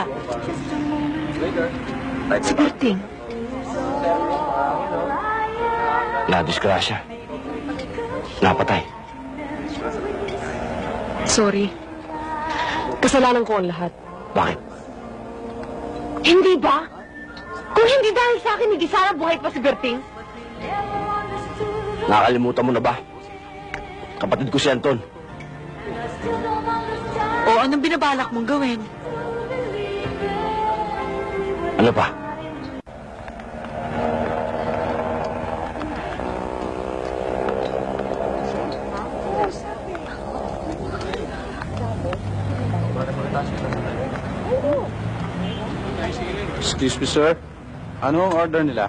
Si Berting. Nadisgrasya. Napatay. Sorry. Kasalanan ko ang lahat. Bakit? Hindi ba? Kung hindi dahil sa akin, hindi sana buhay pa si Berting. Nakalimutan mo na ba? Kapatid ko si Anton. O anong binabalak mong gawin? Ano pa? Excuse me, sir. Ano ang order nila?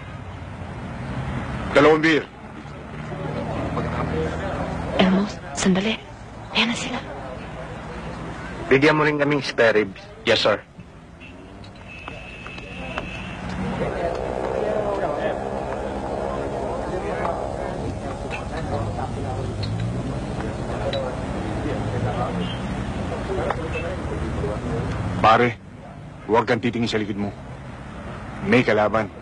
Dalawang beer. Elmo, sandali. Ayan na sila. Bigyan mo rin kaming spare ribs. Yes, sir. Pare, huwag kang titingin sa likod mo. May kalaban.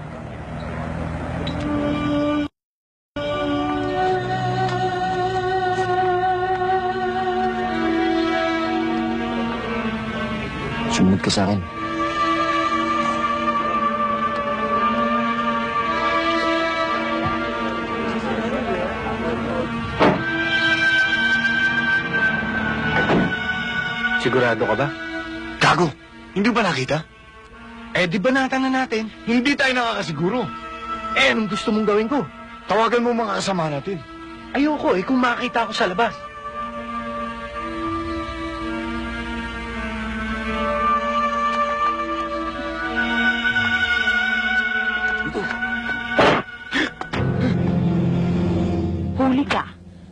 Sumunod ka sa akin. Sigurado ka ba? Gago, hindi ba nakita? Eh, di ba natang na natin? Hindi tayo nakakasiguro. Eh, anong gusto mong gawin ko? Tawagan mo mga kasama natin. Ayoko eh, kung makita ako sa labas. Huli ka.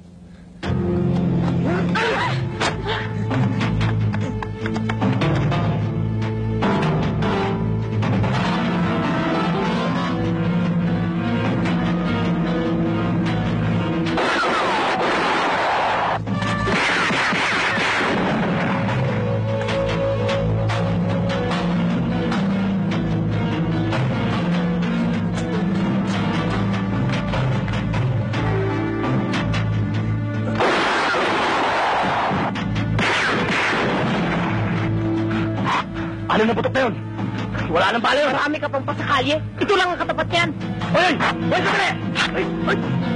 Ano na putok na yun? Wala nang bala yun. Marami ka pang pasakalye. Ito lang ang katapat niyan. Hoy! Hoy, sandali! Ay, ay!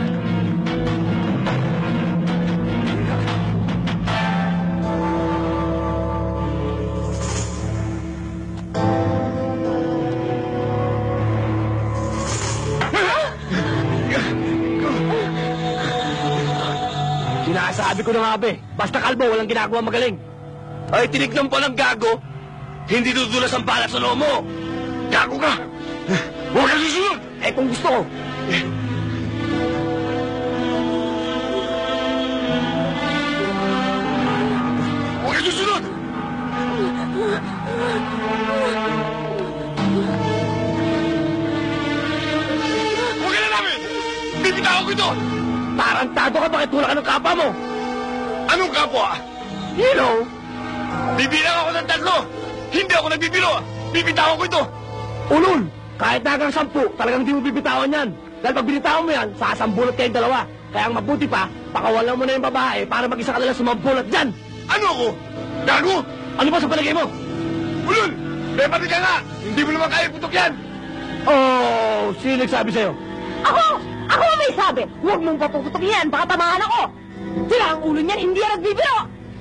Sinasabi ko na nga, be. Basta kalbo, walang ginagawa magaling. Ay, tinignan pa ng gago. Hindi dudulas ang balat sa loob mo! Gago ka! Huwag ka susunod! Eh kung gusto ko! Huwag ka susunod! Huwag ka na namin! Bibitaw ko ito! Tarantado ka, bakit tulak ka ng kapa mo? Anong kapwa? You know, bibilang ako ng tatlo! Hindi ako nagbibiro! Bibitawan ko ito! Ulol! Kahit na hanggang sampu, talagang di mo bibitawan yan. Dahil pag binitawan mo yan, sasambulot kayong dalawa. Kaya ang mabuti pa, pakawalan mo na yung babae para mag-isa ka nalang sumambulot dyan. Ano ako? Gago? Ano ba sa palagay mo? Ulol! May pati ka nga! Hindi mo naman kaya putok yan! Oh, sino nagsabi sa'yo? Ako! Ako ang may sabi! Huwag mong papuputok yan, baka tamaan ako! Sila ang ulo niyan, hindi yan nagbibiro!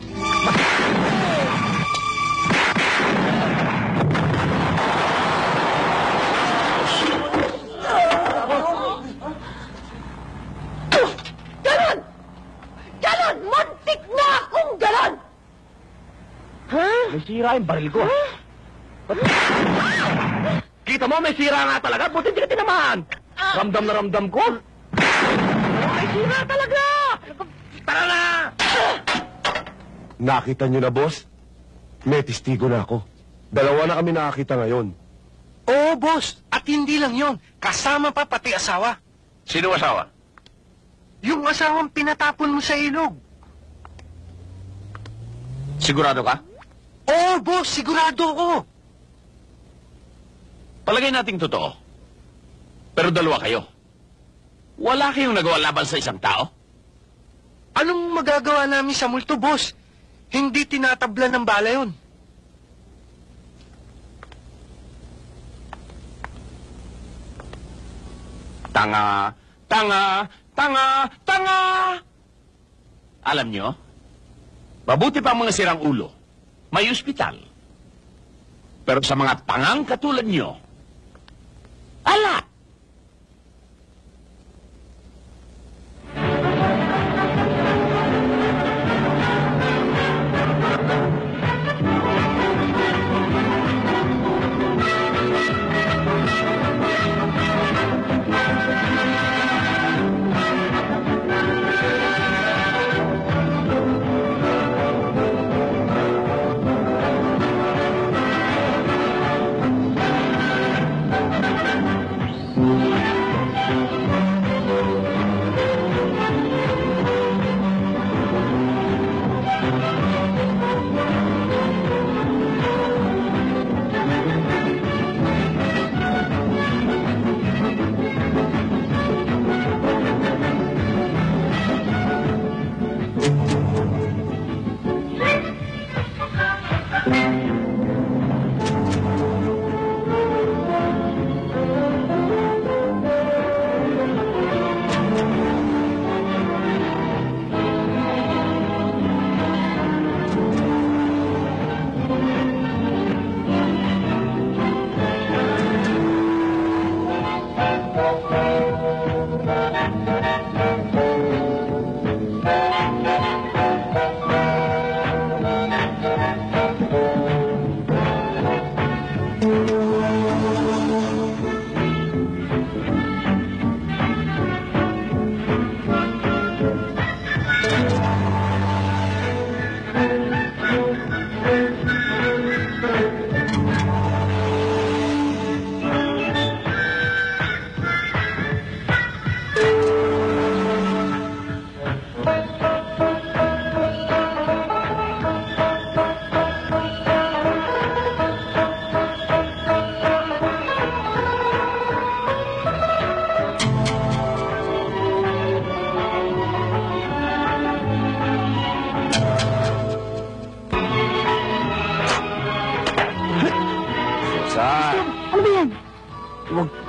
Ganon! Ganon! Muntik na akong ganon! Ha? May sira yung baril ko. Kita mo, may sira nga talaga. Buti hindi ka tinamaan. Ramdam na ramdam ko. May sira talaga! Tara na! Nakita niyo na, boss? May testigo na ako. Dalawa na kami nakakita ngayon. Oo, boss. At hindi lang yon. Kasama pa pati asawa. Sino asawa? Yung asawang pinatapon mo sa ilog. Sigurado ka? Oo, boss. Sigurado ko. Palagay nating totoo. Pero dalawa kayo. Wala kayong nagawa laban sa isang tao? Anong magagawa namin sa multo, boss? Hindi tinatabla ng bala yun. Tanga, tanga, tanga, tanga! Alam nyo, mabuti pa ang mga sirang ulo. May ospital. Pero sa mga tangang katulad nyo, ala!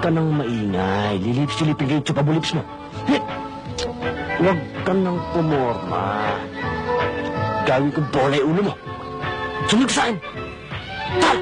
ka nang maingay. Lilips-silipin kayo yung chupabulips mo. Hit! Huwag ka nang pumorma. Gawin kong bola yung ulo mo. Sumunod ka sa akin. Tal!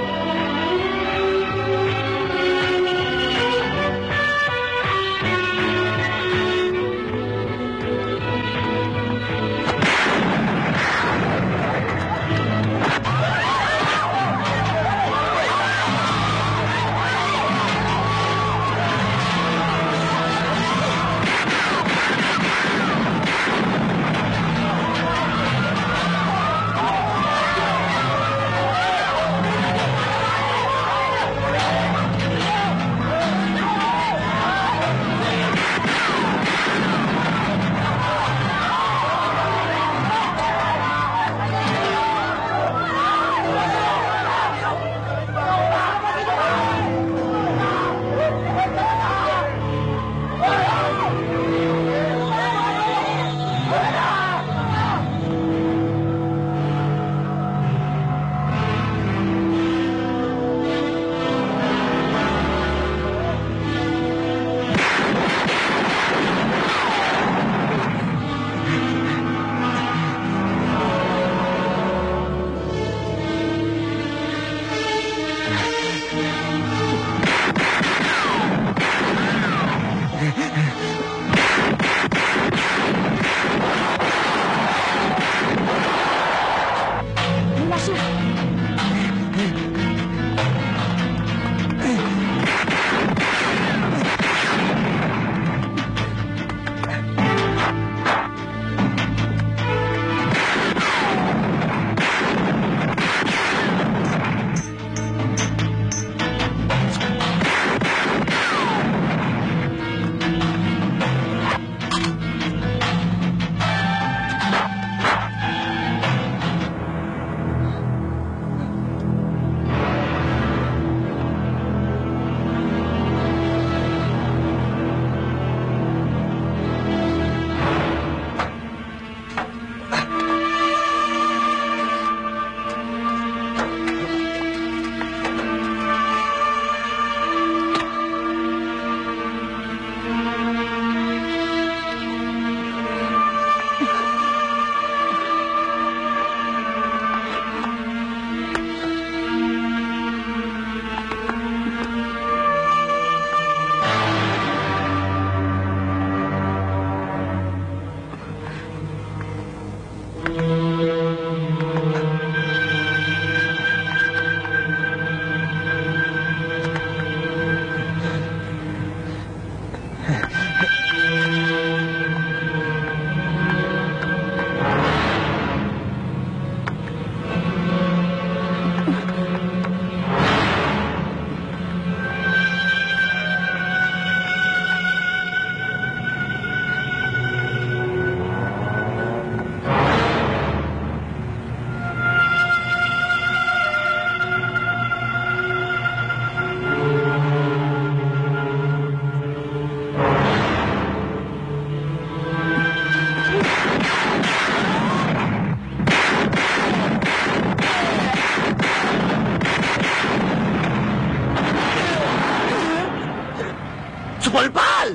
Palpal!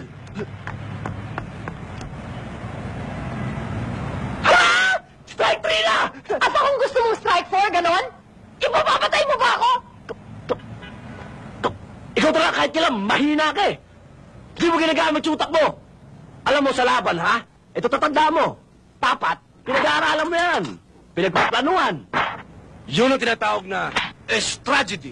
Ha? Strike three na! At kung gusto mong strike four, ganon? Ipapapatay mo ba ako? Ikaw talaga kahit kailan, mahina ka eh. Hindi mo ginagamit yung utak mo. Alam mo sa laban, ha? Ito tatanda mo. Dapat, pinag-aaralan mo yan. Pinagpaplanuhan. Yun ang tinatawag na tragedy.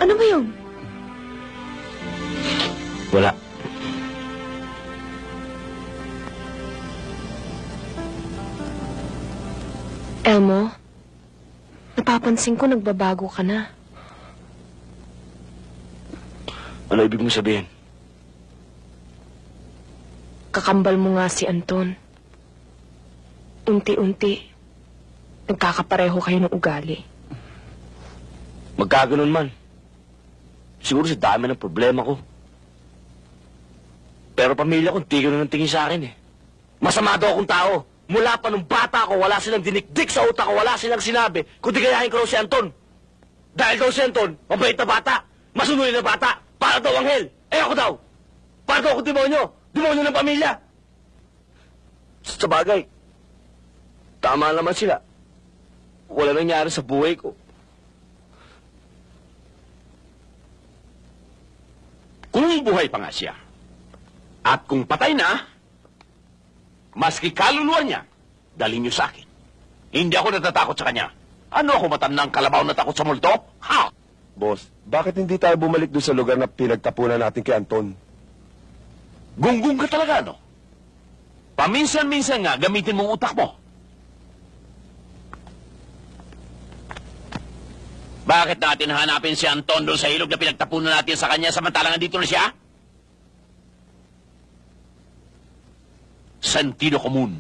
Ano ba yun? Wala. Elmo, napapansin ko nagbabago ka na. Ano ibig mong sabihin? Kakambal mo nga si Anton. Unti-unti, nagkakapareho kayo ng ugali. Magkaganon man. Siguro sa dami ng problema ko. Pero pamilya ko, tigil na ng tingin sa akin eh. Masama daw akong tao. Mula pa nung bata ko, wala silang dinikdik sa utak ko, wala silang sinabi, kundi gayahin ko raw si Anton. Dahil daw si Anton, mabait na bata, masunurin na bata, para daw anghel. Eh ako daw, para daw ako demonyo, demonyo ng pamilya. Sa bagay, tama naman sila. Wala nangyari sa buhay ko. Kung buhay pa nga siya, at kung patay na, maski kaluluwa niya, dalhin niyo sa akin. Hindi ako natatakot sa kanya. Ano ako matandang kalabaw na takot sa multo? Ha? Boss, bakit hindi tayo bumalik doon sa lugar na pinagtapunan natin kay Anton? Gunggong ka talaga, no? Paminsan-minsan nga, gamitin mong utak mo. Bakit natin hanapin si Anton doon sa ilog na pinagtapunan natin sa kanya samantalang andito na siya? Sentido común.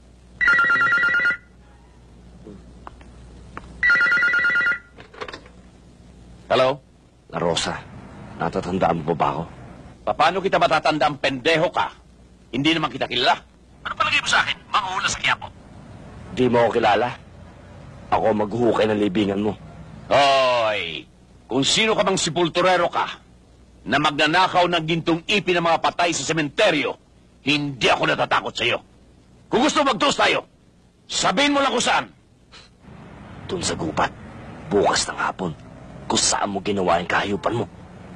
Hello? La Rosa, natatandaan mo ba ako? Paano kita matatandaan, pendeho ka? Hindi naman kita kilala. Ano palagay mo sa akin? Manguhula sa Quiapo. Di mo ako kilala. Ako maghuhukay ng libingan mo. Hoy! Kung sino ka bang sepulturero ka na magnanakaw ng gintong ipi ng mga patay sa sementeryo, hindi ako natatakot sa iyo. Kung gusto magtos tayo, sabihin mo lang kung saan. Doon sa gupat, bukas ng hapon, kung saan mo ginawa yung kahayupan mo.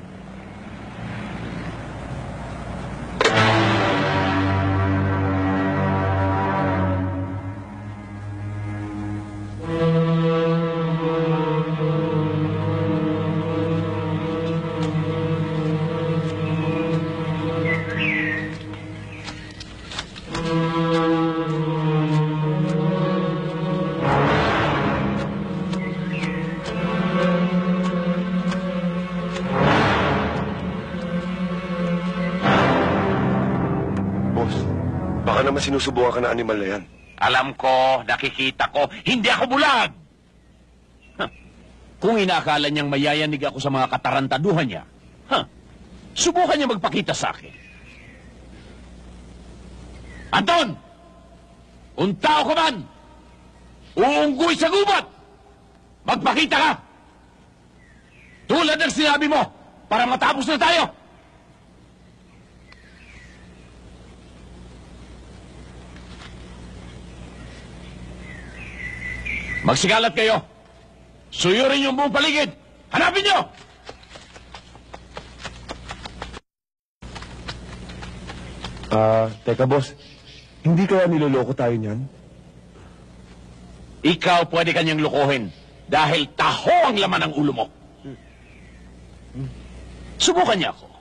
Baka naman sinusubukan ka na animal na yan. Alam ko, nakikita ko, hindi ako bulag! Huh. Kung inakala niyang mayayanig ako sa mga katarantaduhan niya, huh, subukan niya magpakita sa akin. Anton! Kung tao ka man, uunggoy sa gubat! Magpakita ka! Tulad ng sinabi mo, para matapos na tayo! Magsikalat kayo. Suyurin yung buong paligid. Hanapin nyo! Ah, teka boss. Hindi kaya niloloko tayo niyan? Ikaw pwede kanyang lokohin dahil taho ang laman ng ulo mo. Subukan niya ako.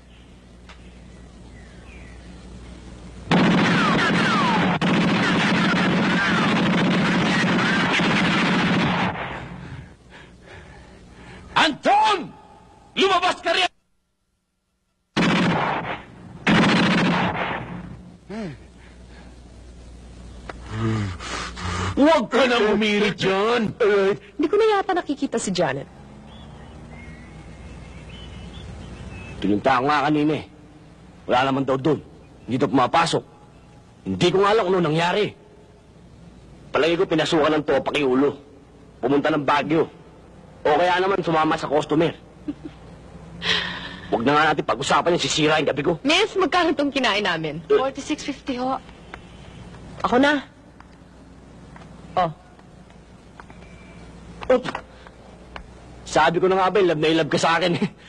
Anton! Lumabas ka rin! Huwag ka nang umirit dyan! Hindi ko na yata nakikita si Janet. Pininta ko nga kanina eh. Wala naman daw doon. Hindi daw pumapasok. Hindi ko nga alam kung ano nangyari. Palagi ko pinasukan ng topak yung ulo. Pumunta ng Baguio. O kaya naman sumama sa customer. Huwag na nga natin pag-usapan yung sisira yung gabi ko. Miss, magkano itong kinain namin? forty-six fifty ho. Ako na. Oh. Oops. Sabi ko na nga ba, love na love ka sa akin eh.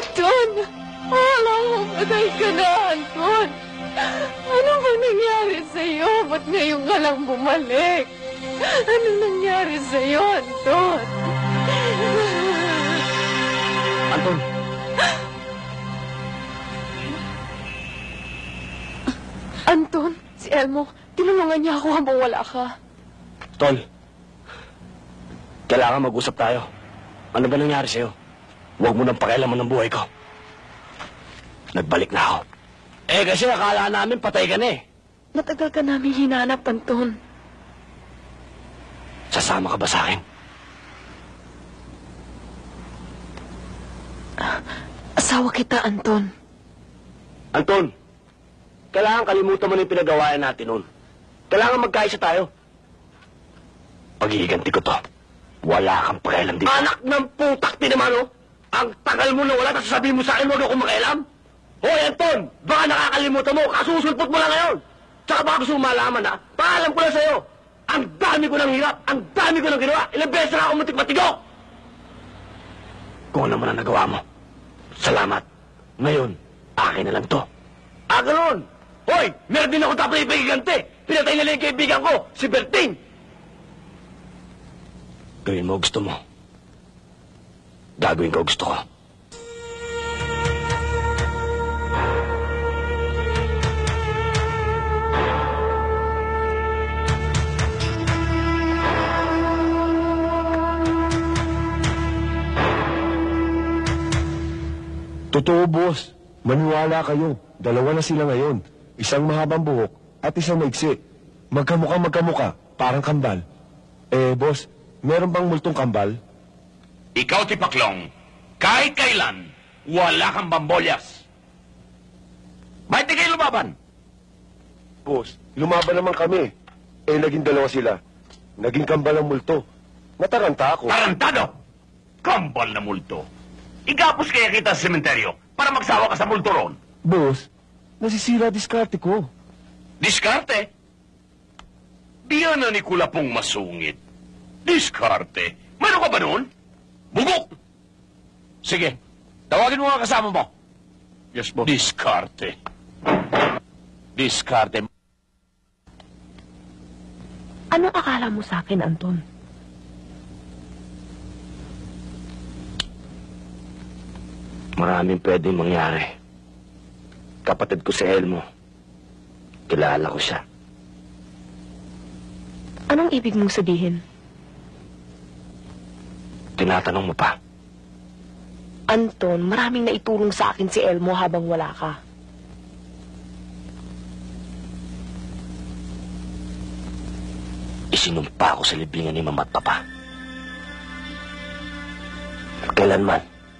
Anton! Wala akong patay ka na, Anton! Ano ba nangyari sa'yo? Ba't ngayon ka lang bumalik? Ano nangyari sa'yo, Anton? Anton! Anton, si Elmo, tinulungan niya ako habang wala ka. Tol, kailangan mag-usap tayo. Ano ba nangyari sa'yo? Huwag mo nang pakialaman ng buhay ko. Nagbalik na ako. Eh, kasi akala namin patay ka na eh. Matagal ka namin hinanap, Anton. Sasama ka ba sa akin? Asawa kita, Anton. Anton, kailangan kalimutan mo na yung pinagawain natin noon. Kailangan magkaisa tayo. Pag-iiganti ko to. Wala kang pakialam dito. Anak ng putak din naman, oh! Ang tagal mo na wala, tapos sabihin mo sa akin, huwag akong makialam. Hoy, Anton! Baka nakakalimutan mo, kasusulpot mo lang ngayon. Tsaka baka gusto mo malaman, ha? Paalam ko lang sa'yo. Ang dami ko ng hirap, ang dami ko ng ginawa. Ilang beses na ako muntik-matigo. Kung ano man ang nagawa mo, salamat. Ngayon, akin na lang to. Ah, ganun! Hoy! Meron din ako dapat ipagigante! Pinatay nila yung kaibigan ko, si Berting! Gawin mo gusto mo. Gagawin ko gusto ko. Totoo, boss. Maniwala kayo. Dalawa na sila ngayon. Isang mahabang buhok at isang maiksi. Magkamukha magkamukha, parang kambal. Eh, boss, meron bang multong kambal? Ikaw, Tipaklong, kahit kailan, wala kang bambolyas. Bakit di kayo lumaban? Boss, lumaban naman kami. Eh, naging dalawa sila. Naging kambal ang multo. Nataranta ako. Tarantado! Kambal na multo. Igapos kaya kita sa sementeryo para magsawa ka sa multo ron. Boss, nasisira diskarte ko. Diskarte? Diyan na ni Kulapong masungit. Diskarte? Mayroon ka ba noon? Bugok! Sige, tawagin mo nga kasama mo. Yes, boss. Diskarte. Diskarte. Anong akala mo sa akin, Anton? Maraming pwedeng mangyari. Kapatid ko si Elmo. Kilala ko siya. Anong ibig mong sabihin? Tinatanong mo pa. Anton, maraming naitulong sa akin si Elmo habang wala ka. Isinumpa ko sa libingan ni Mama at Papa. Kailanman,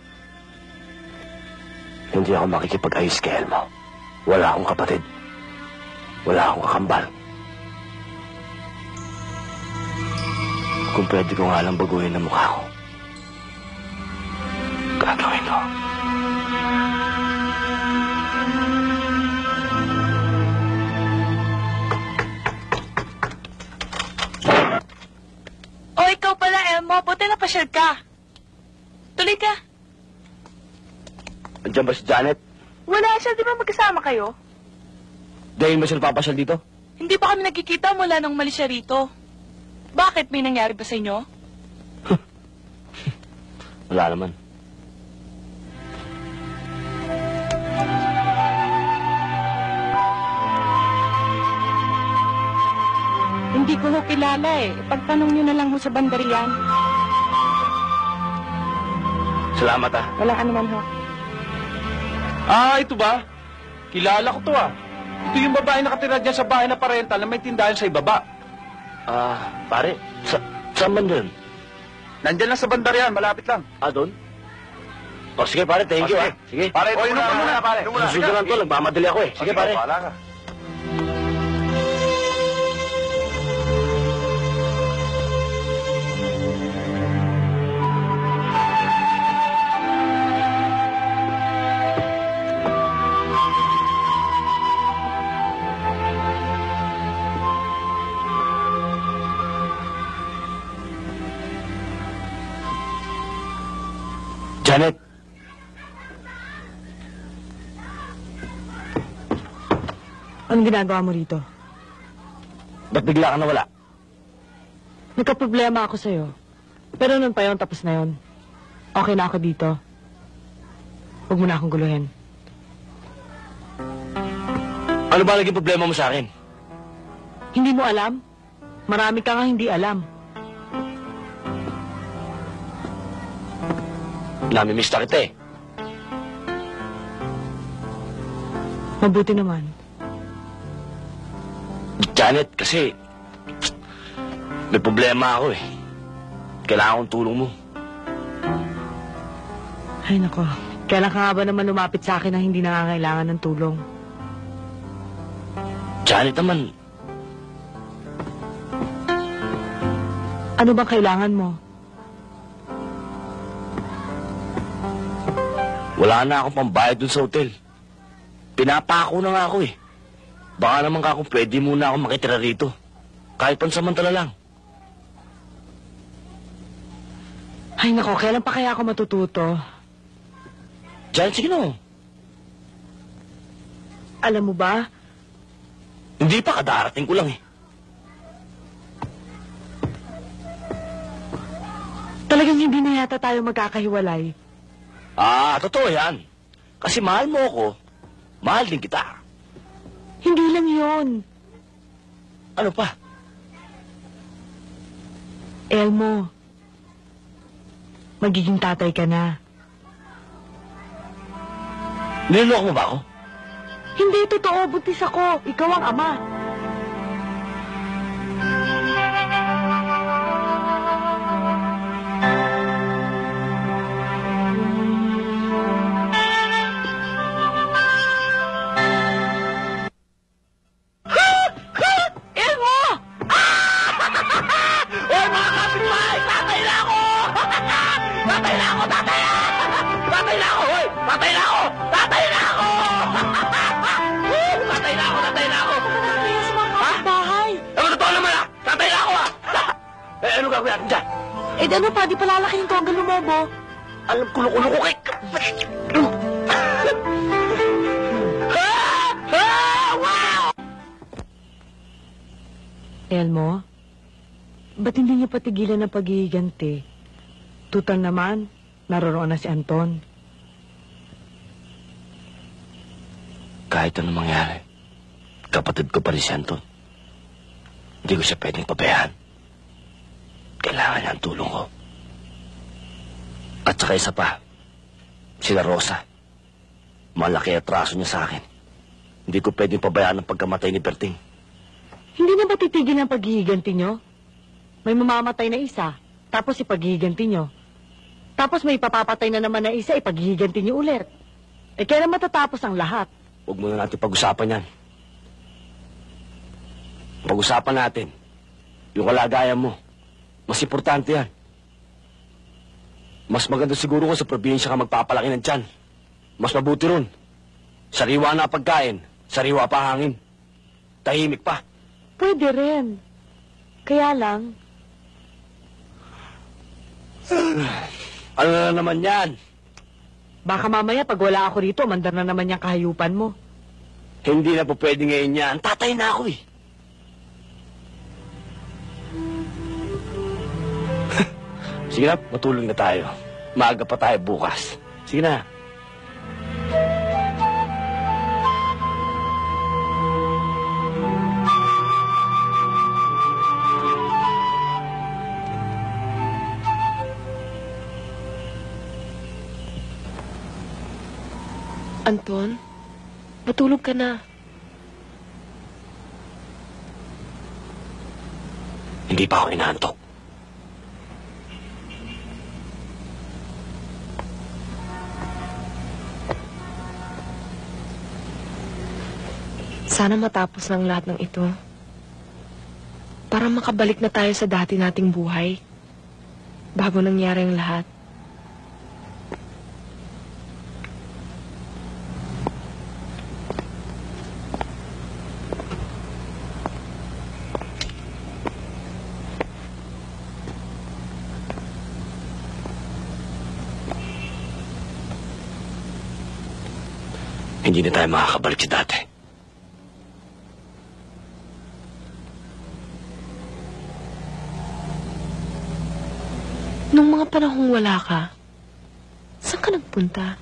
hindi ako makikipag-ayos kay Elmo. Wala akong kapatid. Wala akong kakambal. Kung pwede ko nga lang baguhin ang mukha ko, gagawin ko. O, ikaw pala, Elmo. Buti na pasyal ka. Tuloy ka. Andiyan ba si Janet? Wala siya. Di ba magkasama kayo? Dahil ba siya papasyal dito? Hindi pa kami nagkikita mula nung malis siya rito. Bakit? May nangyari ba sa inyo? Wala naman. Hindi ko ho kilala eh. Pagtanong niyo na lang ho sa bandarian. Salamat ah. Walang anuman ho. Ah, ito ba? Kilala ko to ah. Ito yung babae nakatira dyan sa bahay na parental na may tindahan sa ibaba. Ah, pare, sa, saan man dun? Nandyan lang sa bandarian, malapit lang. Ah, doon? O, sige pare, thank O, you sige. ah. Sige. Pare, ito O, muna, inom muna, pare. Inom muna. Susunod ko, nagmamadali ako eh. Sige pare. Wala ka. Janet, Anong ginagawa mo rito? Ba't bigla ka nawala? Nagka-problema ako sa'yo. Pero nun pa yun, tapos na yun. Okay na ako dito. Huwag mo na akong guluhin. Ano ba naging problema mo sa akin? Hindi mo alam? Marami ka nga hindi alam. Namimiss na kita eh. Mabuti naman. Janet, kasi may problema ako eh. Kailangan kong tulong mo. Ay nako, kailan ka nga ba naman lumapit sa akin na hindi nangangailangan ng tulong? Janet naman, ano bang kailangan mo? wala na akong pambayad dun sa hotel. Pinapako na nga ako eh. Baka naman ka kung pwede muna akong makitira rito. Kahit pansamantala lang. Ay nako, kailan pa kaya ako matututo? Diyan, sige na. Alam mo ba? Hindi pa, kadarating ko lang eh. Talagang hindi na yata tayo magkakahiwalay. Ah, totoo yan. Kasi mahal mo ako, mahal din kita. Hindi lang yon. Ano pa? Elmo, magiging tatay ka na. Niloloko mo ba ako? Hindi, totoo. Buntis ako. Ikaw ang ama. Elmo! Hoy, mga kapitbahay! Tatay na ako! Tatay na ako! Tatay na! Tatay na ako! Hoy! Tatay na ako! Tatay na ako! Tatay na ako! Tatay na ako! Ha? Bahay. Ano totoo naman ah! Tatay na ako ah! Eh, ano gagawin natin dyan? Eh, ano pa? Di palalakihin ko hanggang lumobo. Alam, kulo-kulo ko kay... Elmo, ba't hindi niyo patigilan ang paghihiganti? Tutal naman, naroroon na si Anton. Kahit ano mangyari, kapatid ko pa rin si Anton. Hindi ko siya pwedeng pabayaan. Kailangan niya ang tulong ko. At saka isa pa, sila Rosa. Malaki atraso niya sa akin. Hindi ko pwedeng pabayaan ang pagkamatay ni Berting. Hindi na ba titigil ang paghihiganti nyo? May mamamatay na isa, tapos ipaghihiganti nyo. Tapos may papapatay na naman na isa, ipaghihiganti nyo ulit. Eh, kailan matatapos ang lahat? Huwag muna natin pag-usapan yan. Pag-usapan natin yung kalagayan mo. Mas importante yan. Mas maganda siguro kung sa probinsya ka magpapalaki ng tiyan. Mas mabuti ron. Sariwa na pagkain, sariwa pa hangin. Tahimik pa. Pwede rin. Kaya lang... Ano na naman yan? Baka mamaya pag wala ako rito, mandar na naman yung kahayupan mo. Hindi na po pwede ngayon yan. Tatay na ako eh. Sige na, matulog na tayo. Maaga pa tayo bukas. Sige na. Anton, matulog ka na. Hindi pa ako inaantok. Sana matapos ng lahat ng ito. Para makabalik na tayo sa dati nating buhay. Bago nangyari ang lahat. Hindi na tayo makakabalik sa dati. mga panahong wala ka, saan ka nagpunta?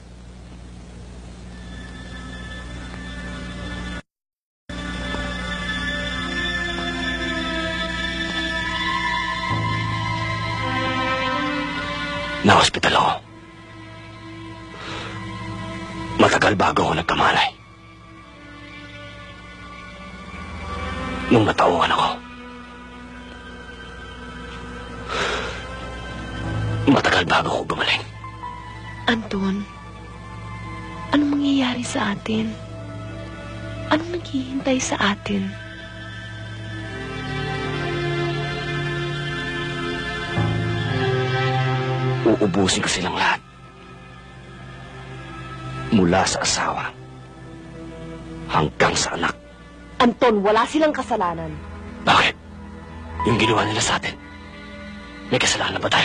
Na-hospital ako. Matagal bago ako nagkamalay. Nung natauhan ako, matagal bago ako gumaling. Anton, anong mangyayari sa atin? Anong naghihintay sa atin? Uubusin ko silang lahat. Mula sa asawa hanggang sa anak. Anton, wala silang kasalanan. Bakit? Yung ginawa nila sa atin, may kasalanan ba tayo?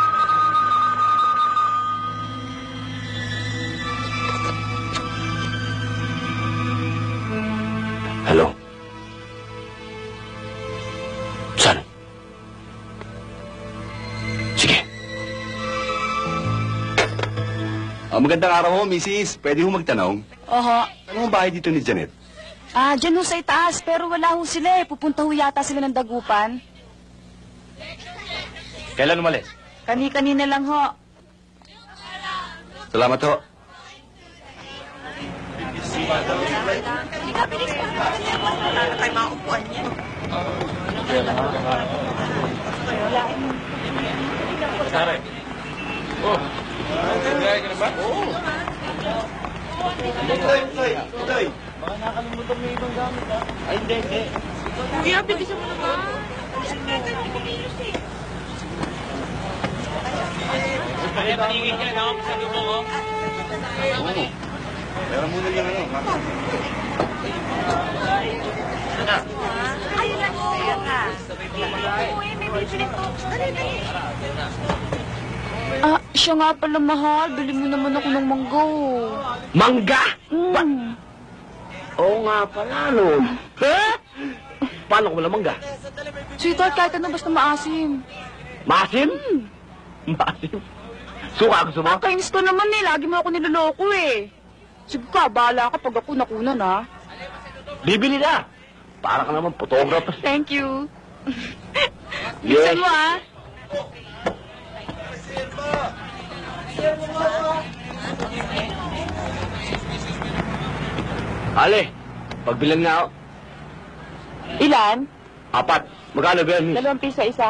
Hello? Saan? Sige. Ah, magandang araw ho, missis. Pwede ho magtanong? Oho. Ano ang bahay dito ni Janet? Ah, dyan ho sa itaas, pero wala ho sila eh. Pupunta ho yata sila ng dagupan. Kailan umalis? Kani-kanina lang ho. Salamat ho. Sare. Oh. Kaya ka na ba? Oo. Toy, toy, toy. Baka nakalimutan mo yung ibang gamit, ha? Ay, hindi, hindi. Kuya, bilisan mo na ba? Kaya paningin ka, no? Sa lumo, oh. Oo. Meron muna yan, ano? Ayun lang po. Ayun na. Uy, may bibili po. Dali, dali. Ah, siya nga pala mahal. Bili mo naman ako ng mangga. Mangga? Mm. Ba? Oo nga pala, no? Ha? Paano ko wala mangga? Sweetheart, kahit ano basta maasim. Maasim? Mm. Maasim? Suka gusto mo? Kainis ko naman eh. Lagi mo ako niloloko eh. Sige ka, bahala ka pag ako nakunan ha. Bibili na. Para ka naman photographer. Thank you. Yes. Bilisan mo ha. Ale, pagbilang na ako. Ilan? Apat. Magkano ba yan, miss? Dalawang piso isa.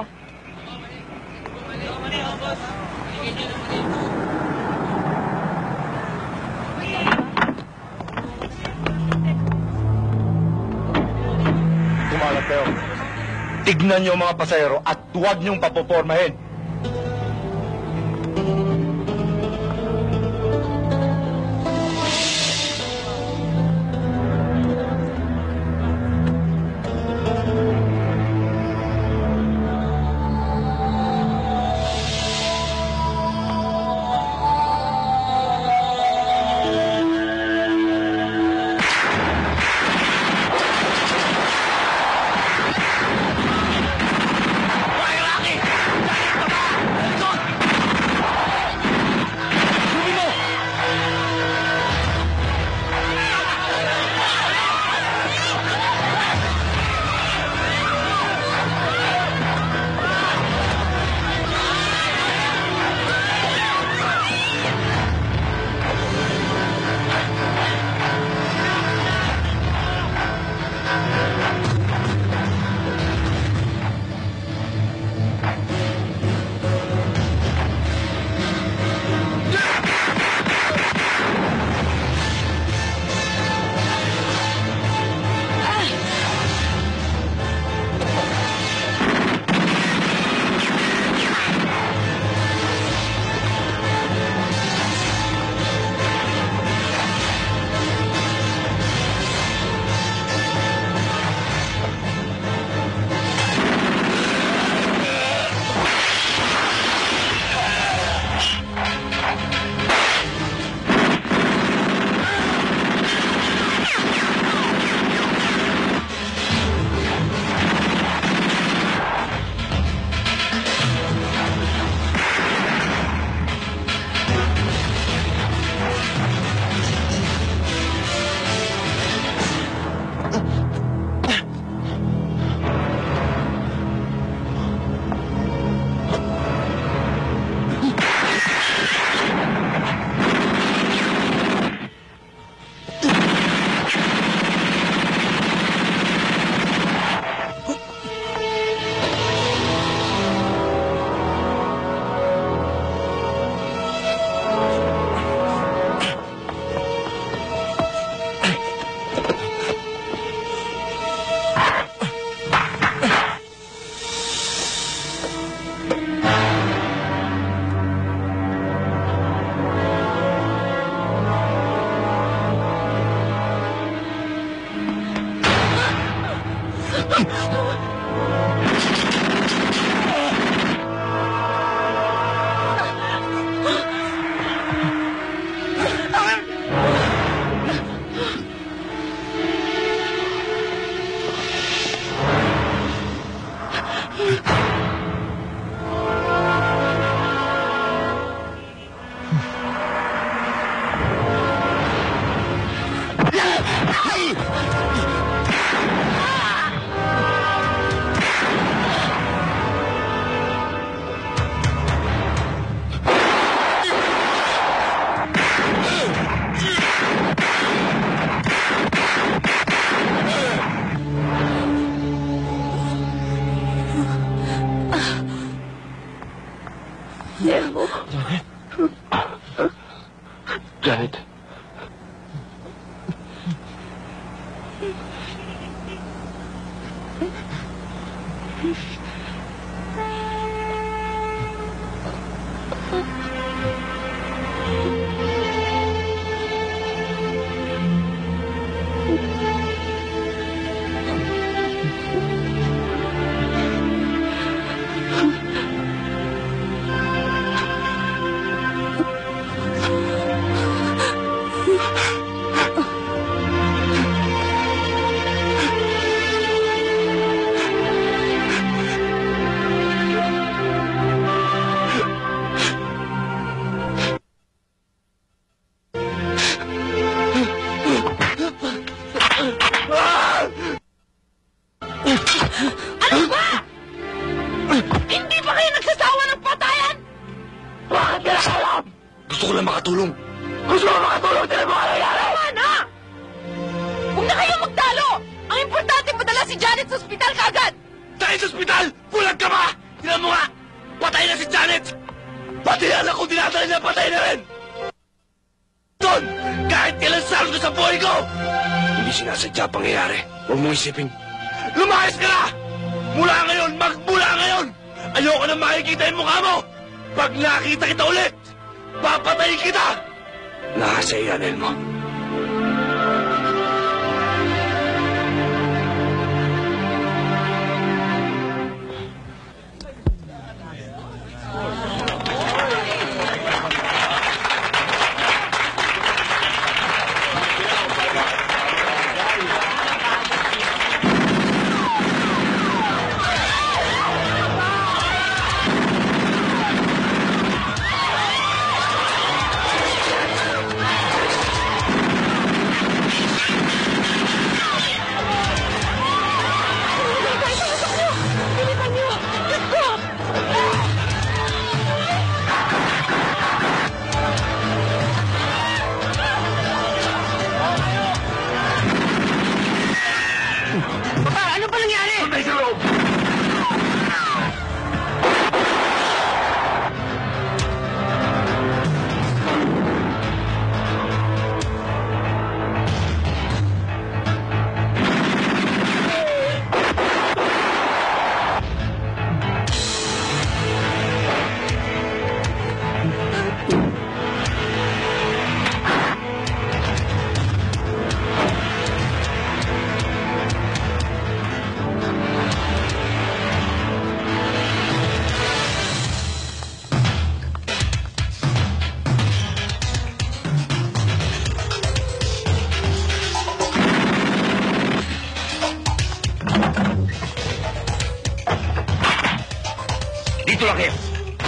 Kumalat kayo. Tignan niyo mga pasahero at huwag niyong papopormahin. Hoy, Rocky! Janet. Ano ba? Hindi ba kayo nagsasawa ng patayan? Bakit nila alam? Gusto ko lang makatulong. Gusto ko makatulong, tinan mo ano nangyari? Tama na! Huwag na kayo magtalo! Ang importante padala si Janet sa ospital kaagad! Dahil sa ospital! Bulag ka ba? Tingnan mo nga! Patay na si Janet! Pati na anak ko dinadala niya, patay na rin! Don! Kahit kailan saldo sa buhay ko! Hindi sinasadya pangyayari. Huwag mong isipin. Lumayas ka na! Mula ngayon, magmula ngayon! Ayoko na makikita yung mukha mo! Pag nakita kita ulit, papatayin kita! Lahat sa iyanel mo. Dito lang kayo.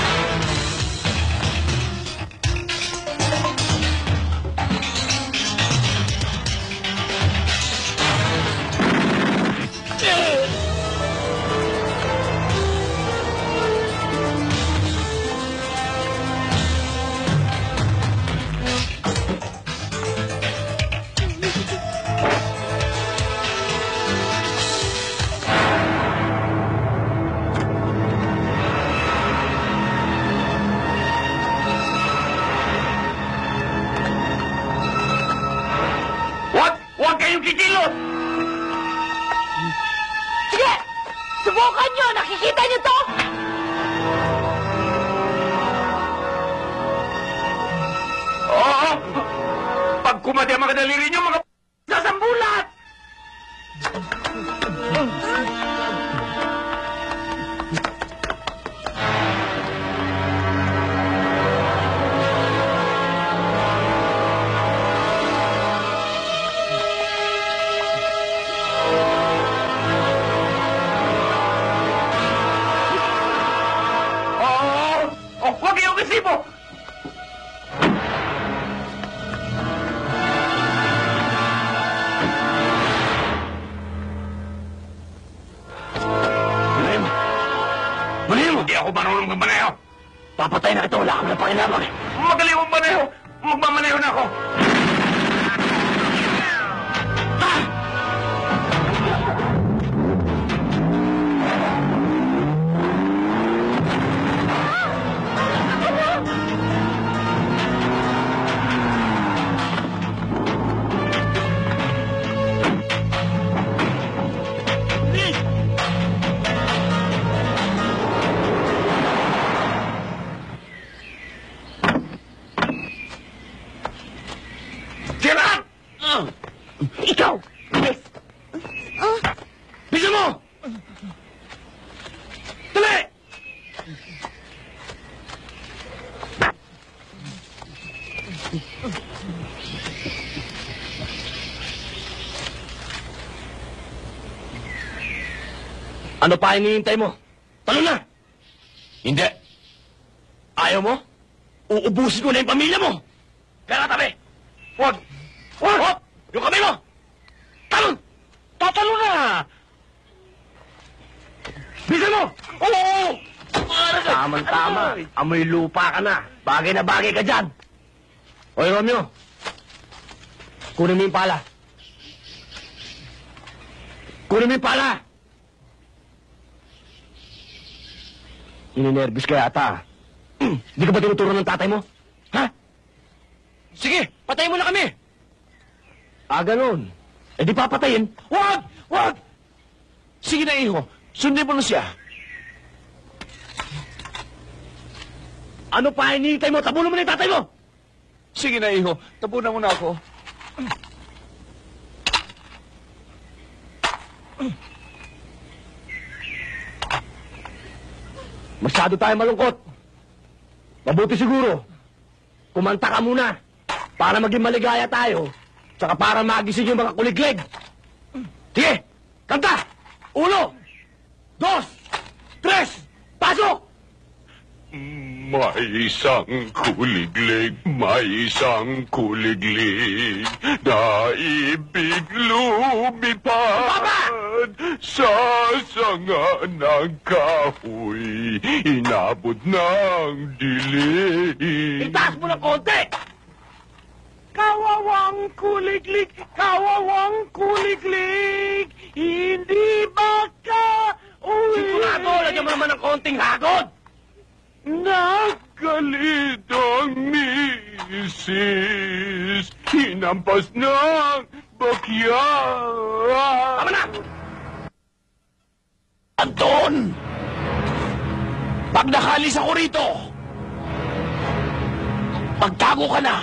Kikilos! Sige! Subukan nyo! Nakikita nyo to? Oo! Pag kumadya mga daliri nyo, mga sasambulat! ako marunong magmaneho. Papatay na ito, wala kami na pakinabang eh. Magaling mong maneho. Magmamaneho na ako. Gerard! Ikaw! Yes! Bisa mo! Dali! Ano pa hinihintay mo? Talo na! Hindi. Ayaw mo? Uubusin ko na yung pamilya mo! Kaya tabi! Huwag! Huwag! Huwag! Yung kamay mo! Talon! Tatalo na! Bisa mo! Oo! Tama-tama. Amoy lupa ka na. Bagay na bagay ka dyan. Oy, Romeo. Kunin mo yung pala. Kunin mo yung pala! Ininervous ka yata. Hindi ka ba tinuturo ng tatay mo? Ha? Sige! Patayin mo na kami! Ah, ganun. Eh di papatayin. Huwag! Huwag! Sige na, iho. Sundin mo na siya. Ano pa hinihintay mo? Tabunan mo na yung tatay mo! Sige na, iho. Tabunan mo na ako. Masyado tayo malungkot. Mabuti siguro. Kumanta ka muna. Para maging maligaya tayo. Tsaka para magising yung mga kuliglig. Sige, kanta! Uno, dos, tres, pasok! May isang kuliglig, may isang kuliglig na ibig lumipad sa sanga ng kahoy, inabot ng dilim. Itaas mo ng konti! Kawawang kuliglig, kawawang kuliglig, hindi ba ka uwi? Sigurado, lagyan mo naman ng konting hagod! Nagalit ang misis, hinampas ng bakya. Tama na! Anton! Pag nakalis ako rito, pagtago ka na,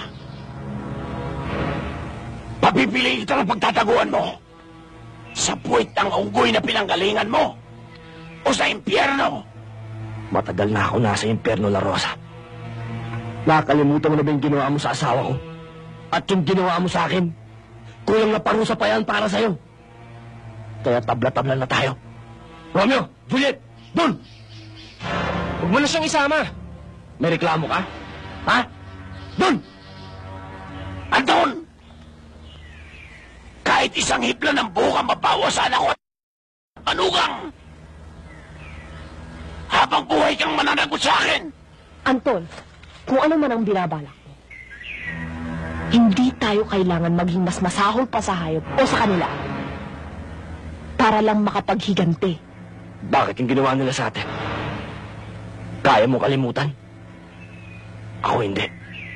papipiliin kita ng pagtataguan mo sa puwit ng unggoy na pinanggalingan mo o sa impyerno. Matagal na ako nasa impyerno, La Rosa. Nakakalimutan mo na ba yung ginawa mo sa asawa ko? At yung ginawa mo sa akin, kulang na parusa pa yan para sa'yo. Kaya tabla-tabla na tayo. Romeo! Juliet! Dun! Huwag mo na siyang isama. May reklamo ka? Ha? Dun! Anton! Kahit isang hipla ng buka mabawasan ako at manugang! Habang buhay kang mananagot sa akin! Anton, kung ano man ang binabalak mo, hindi tayo kailangan maging mas masahol pa sa hayop o sa kanila para lang makapaghiganti. Bakit yung ginawa nila sa atin? Kaya mo kalimutan? Ako hindi.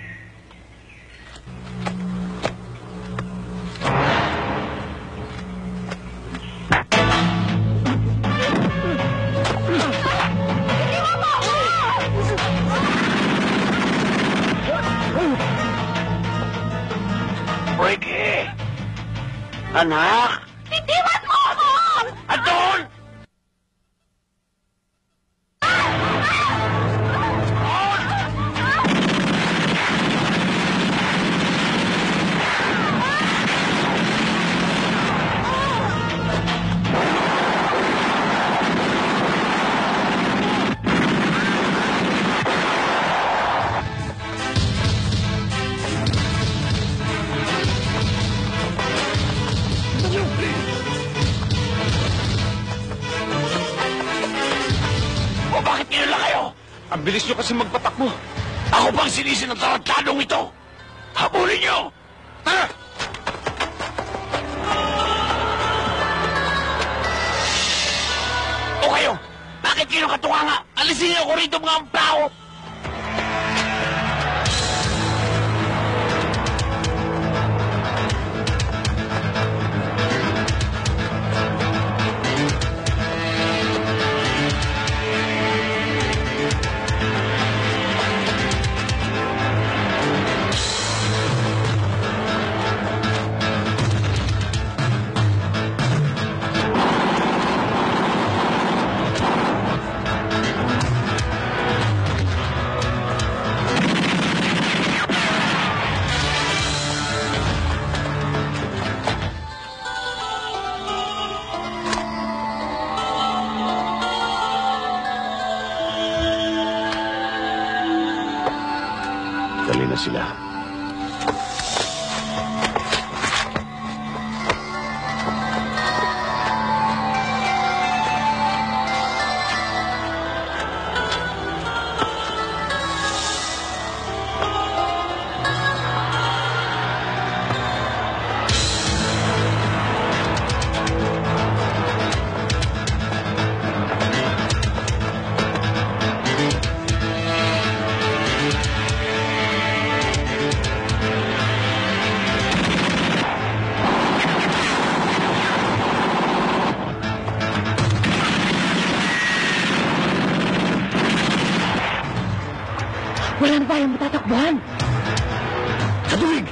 Ricky! Anak! Itiwan mo ako! Anton! Ang bilis nyo kasi magpatakbo. Ako pang sinisi ng tarantadong ito! Habulin nyo! Tara! O kayo, bakit kayo katunganga? Alisin niyo ako rito mga tao! Dali na sila. Wala na tayong matatakbuhan. Sa tuwig!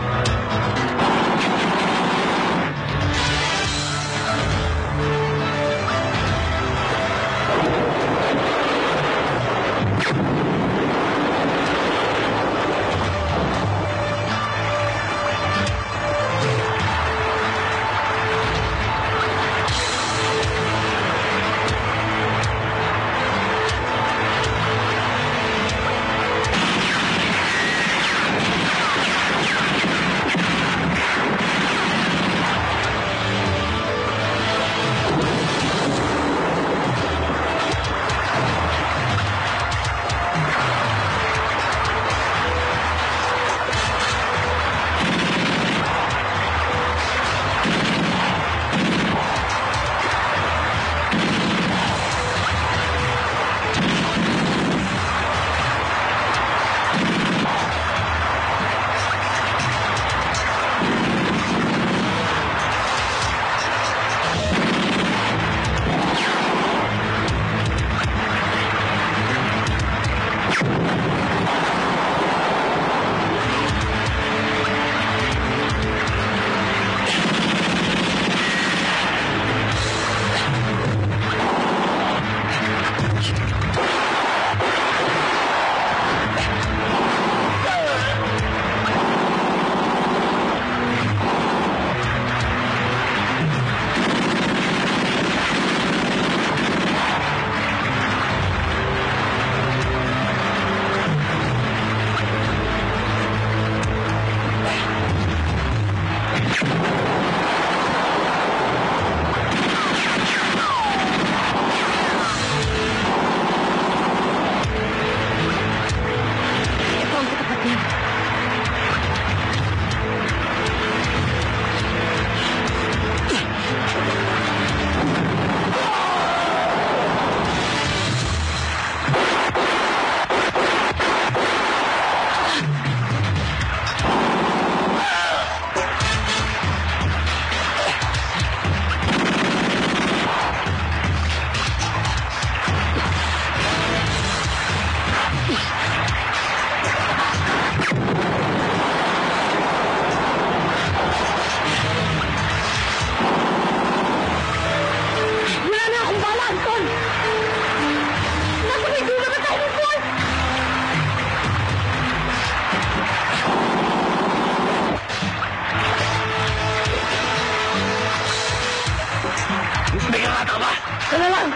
Dala lang!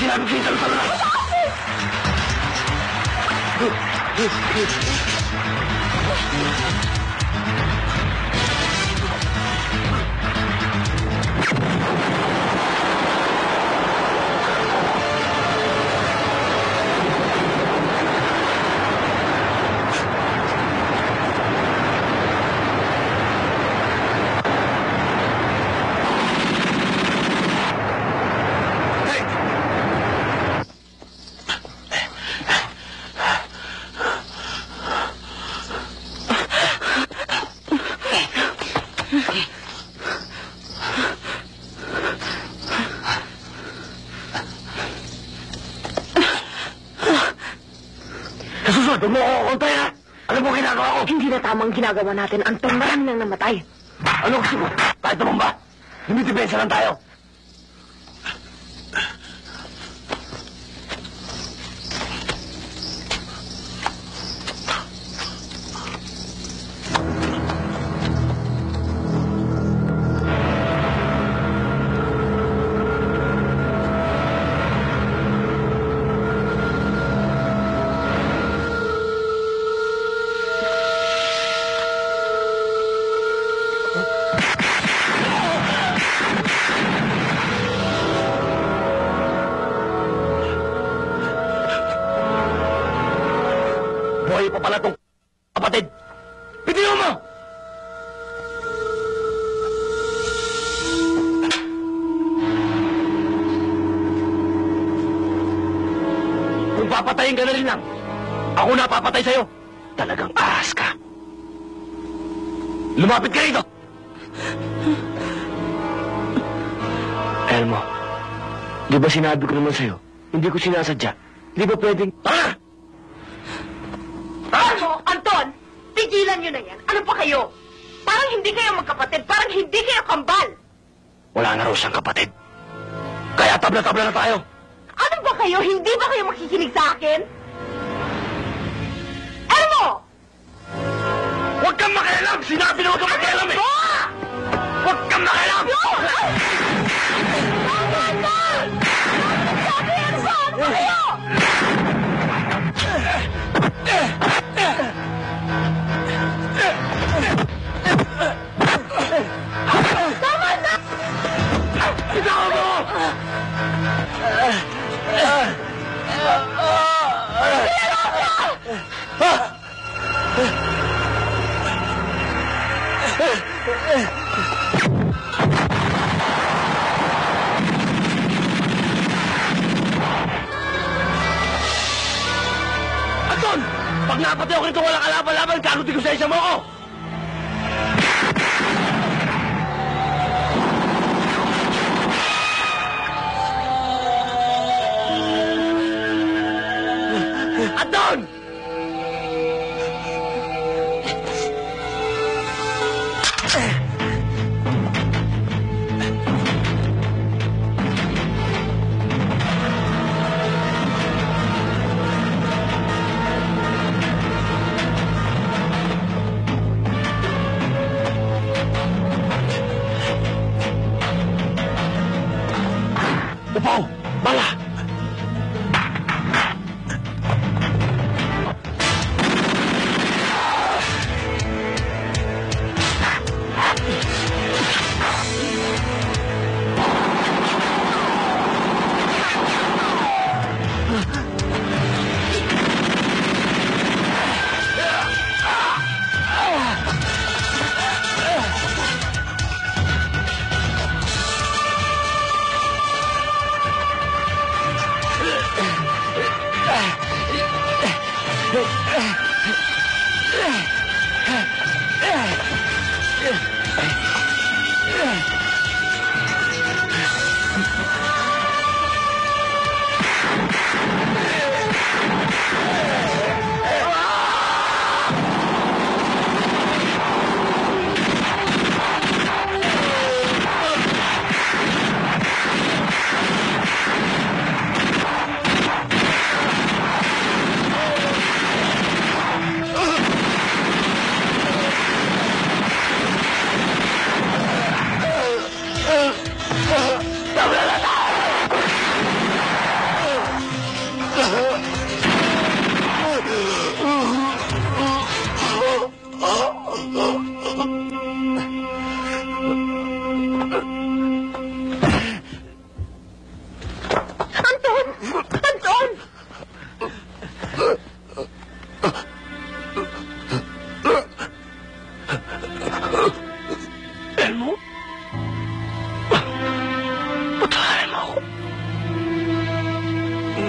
sinabi ko sa'yo, talo-talo na! Huwag mo ako kukuntay, ha? Ano mo ginagawa ko? Hindi na tamang ginagawa natin. Anton, marami nang namatay. Ano gusto mo? Kahit naman ba? Dumidepensa lang tayo. Buhay pa pala tong kapatid. Bitiyo mo! Kung papatayin ka na rin lang, ako na papatay sa'yo. Talagang ahas ka. Lumapit ka rito! Elmo, di ba sinabi ko naman sa'yo, hindi ko sinasadya. Di ba pwedeng... Tara! Ano, Anton? Tigilan nyo na yan. Ano pa kayo? Parang hindi kayo magkapatid. Parang hindi kayo kambal. Wala na raw siyang kapatid. Kaya tabla-tabla na tayo. Ano ba kayo? Hindi ba kayo makikinig sa akin? Elmo! Huwag kang makialam! Sinabi na huwag kang makialam eh! Huwag kang makialam! Tama na! Sabi yan saan ba kayo? Tama na! Bitawan mo! Anton! Pag napatay ako rito walang kalaban-laban, kanuti ko sa isa mo ako! Anton! Upaw! Bala!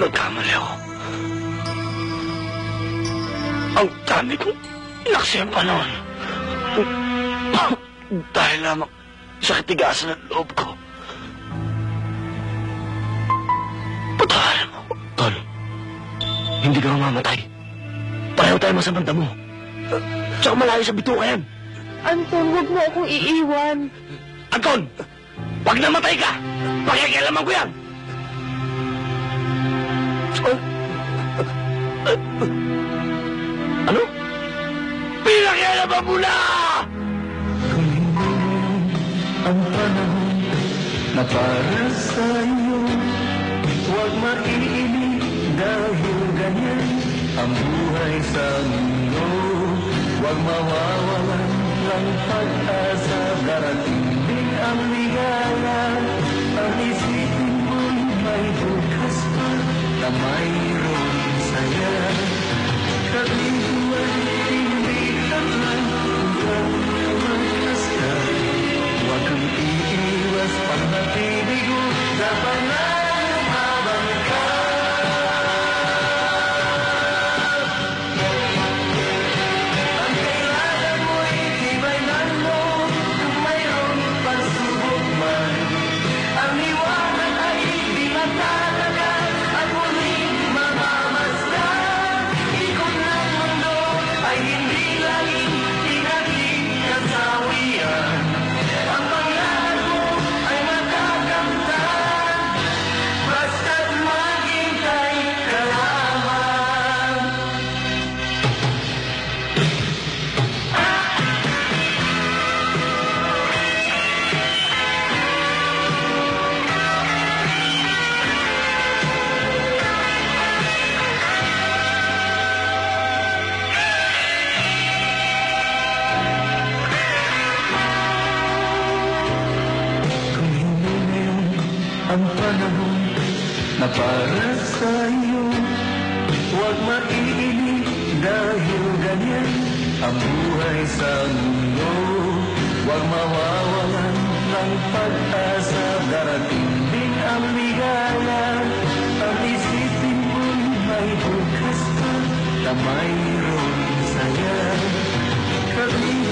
Nagkamali ako. Ang dami kong inaksiyang panahon. Dahil lamang sa katigasan ng loob ko. Patawarin mo. Tol, hindi ka mamamatay. Pareho tayo masamang damo. Tsaka malayo sa bituka yan. Anton, huwag mo akong iiwan. Anton! Pag namatay ka, pakikialaman ko yan! Ano? Pinakialaman mo na! Ang panahon na para sa'yo, huwag maiinig dahil ganyan ang buhay sa mundo. Huwag mawawalan ng pag-asa, darating din ang ligaya. Ang isipin mo'y may bukas pa na mayroong saya. Kaliguan, hindi ka lang hanggang lumakas ka. Huwag kang iiwas pag natinig mo sa pananababan ka. Ang kailangan mo'y tibayan mo kung mayroong pagsubok man. Ang liwanag ay di matatagal at muling mamamasdan. Ikot ng mundo ay hindi laging pinaging kasawian. Ang pangarap mo ay matakamtan, basta't maghintay ka lamang. Kung hindi ngayon ang panahon na para sa'yo, huwag maiinig dahil ganyan ang buhay sa mundo. Huwag mawawalan ng pag-asa, darating din ang ligaya. Ang isipin mo'y may bukas pa na mayroong saya. Kami